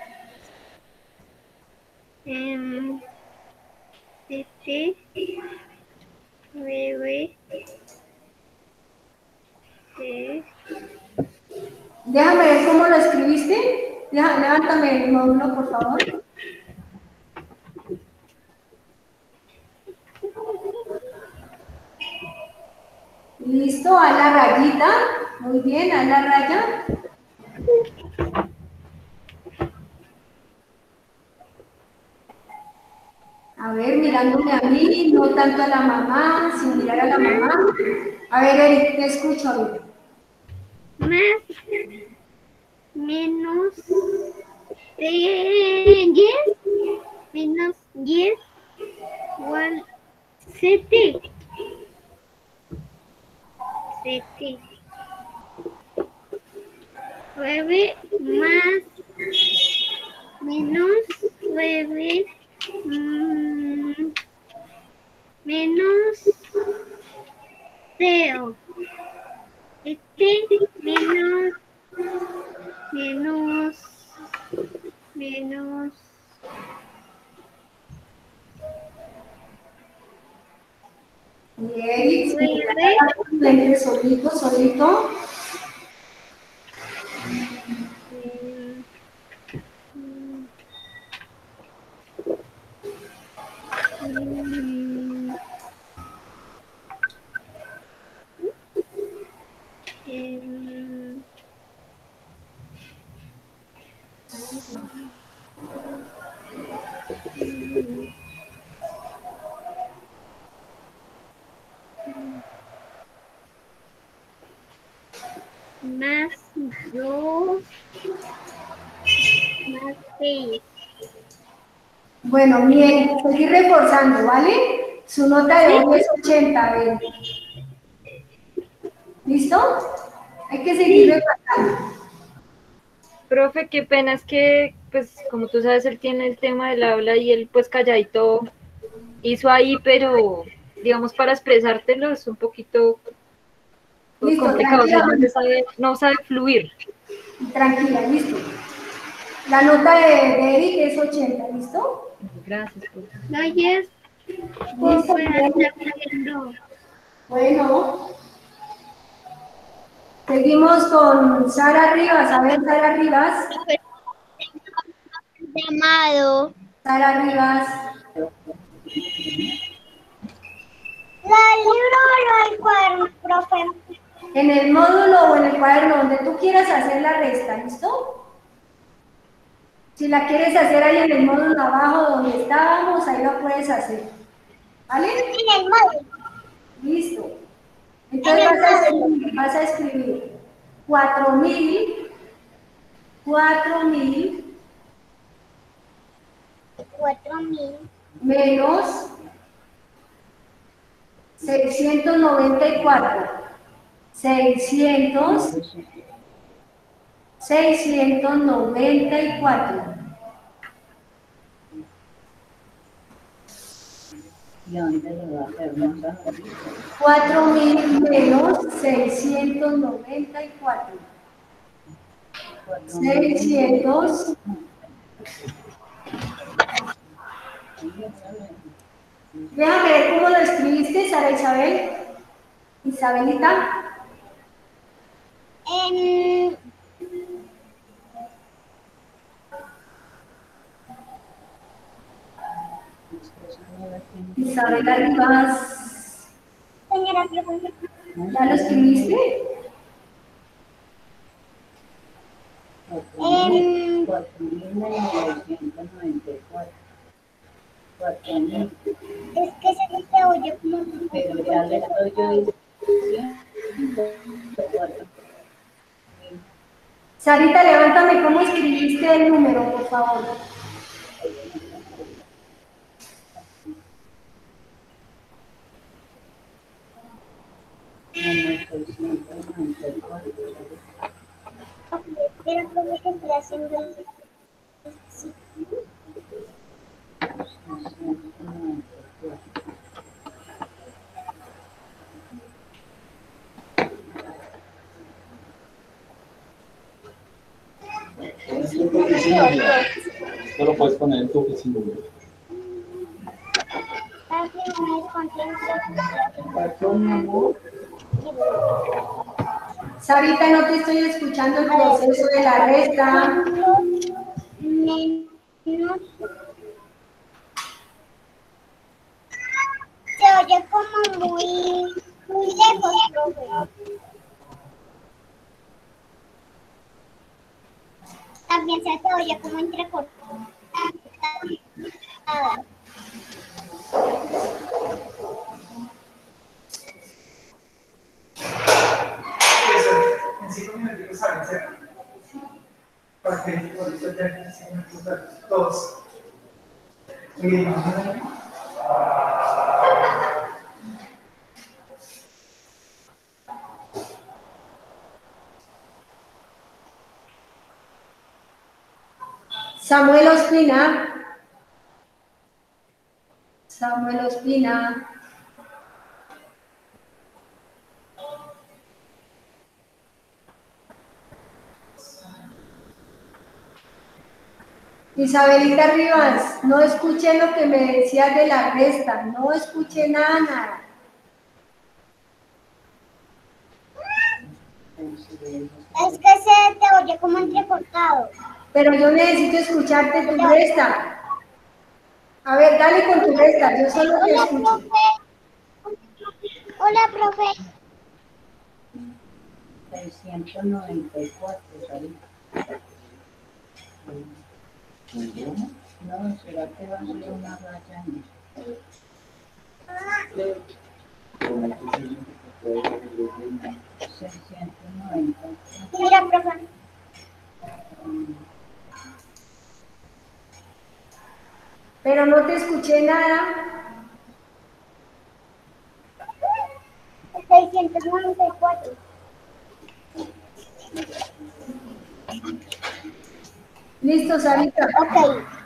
Déjame ver cómo lo escribiste. Levántame el módulo, por favor. Listo, a la rayita. Muy bien, a la raya. A ver, mirándome a mí, no tanto a la mamá, sin mirar a la mamá. A ver, Eric, te escucho. A ver. más menos 10 menos 10 igual 7. 7. 9 más menos 9 menos 0. Menos Y Eric, solito. más 2 más 6. Bueno, bien, seguir reforzando, ¿vale? Su nota de hoy es 80, a ver. ¿Listo? Hay que seguir repasando. Profe, qué pena, es que, pues, como tú sabes, él tiene el tema del habla y él, pues, calladito hizo ahí, pero, digamos, para expresártelo es un poquito Listo, complicado, o sea, no sabe fluir. Tranquila, listo. La nota de Eric es 80, ¿listo? Gracias, profe. Gracias. Listo, bien. Bueno. Seguimos con Sara Rivas. A ver, Sara Rivas. Llamado. Sara Rivas. ¿La libro o el cuaderno, profe? En el módulo o en el cuaderno, donde tú quieras hacer la resta, ¿listo? Si la quieres hacer ahí en el módulo abajo donde estábamos, ahí lo puedes hacer. ¿Vale? En el módulo. Listo. Entonces vas a escribir 4.000 menos 694. 694. ¿Y dónde lo va a hacer? ¿No sabes? 4.000 menos 694. 600. Déjame ver cómo lo escribiste, Sara Isabel. Isabelita. Isabela Rivas. Señora profesora. ¿Ya lo escribiste? 4.994. 4.000. Es que se te oye como... Pero ya le estoy yo diciendo. Sarita, levántame cómo escribiste el número, por favor. Pero profe, que estoy haciendo... No lo puedes poner en tu oficina. Sarita, no te estoy escuchando el proceso de la resta. Se oye como muy lejos, profe. También se te oye como entrecortado. saben hacer. Para que por eso ya se me todos. Muy bien. Samuel Ospina. Samuel Ospina. Isabelita Rivas, no escuché lo que me decías de la resta, no escuché nada. Es que se te oye como entrecortado. Pero yo necesito escucharte tu resta. A ver, dale con tu resta, yo solo te Hola, escucho. profe. Hola, profe. 694, ¿sabes? No, ¿será que va a ser una raya? Mira, profe. Pero no te escuché nada. 694. Listo, Sarita. Ok.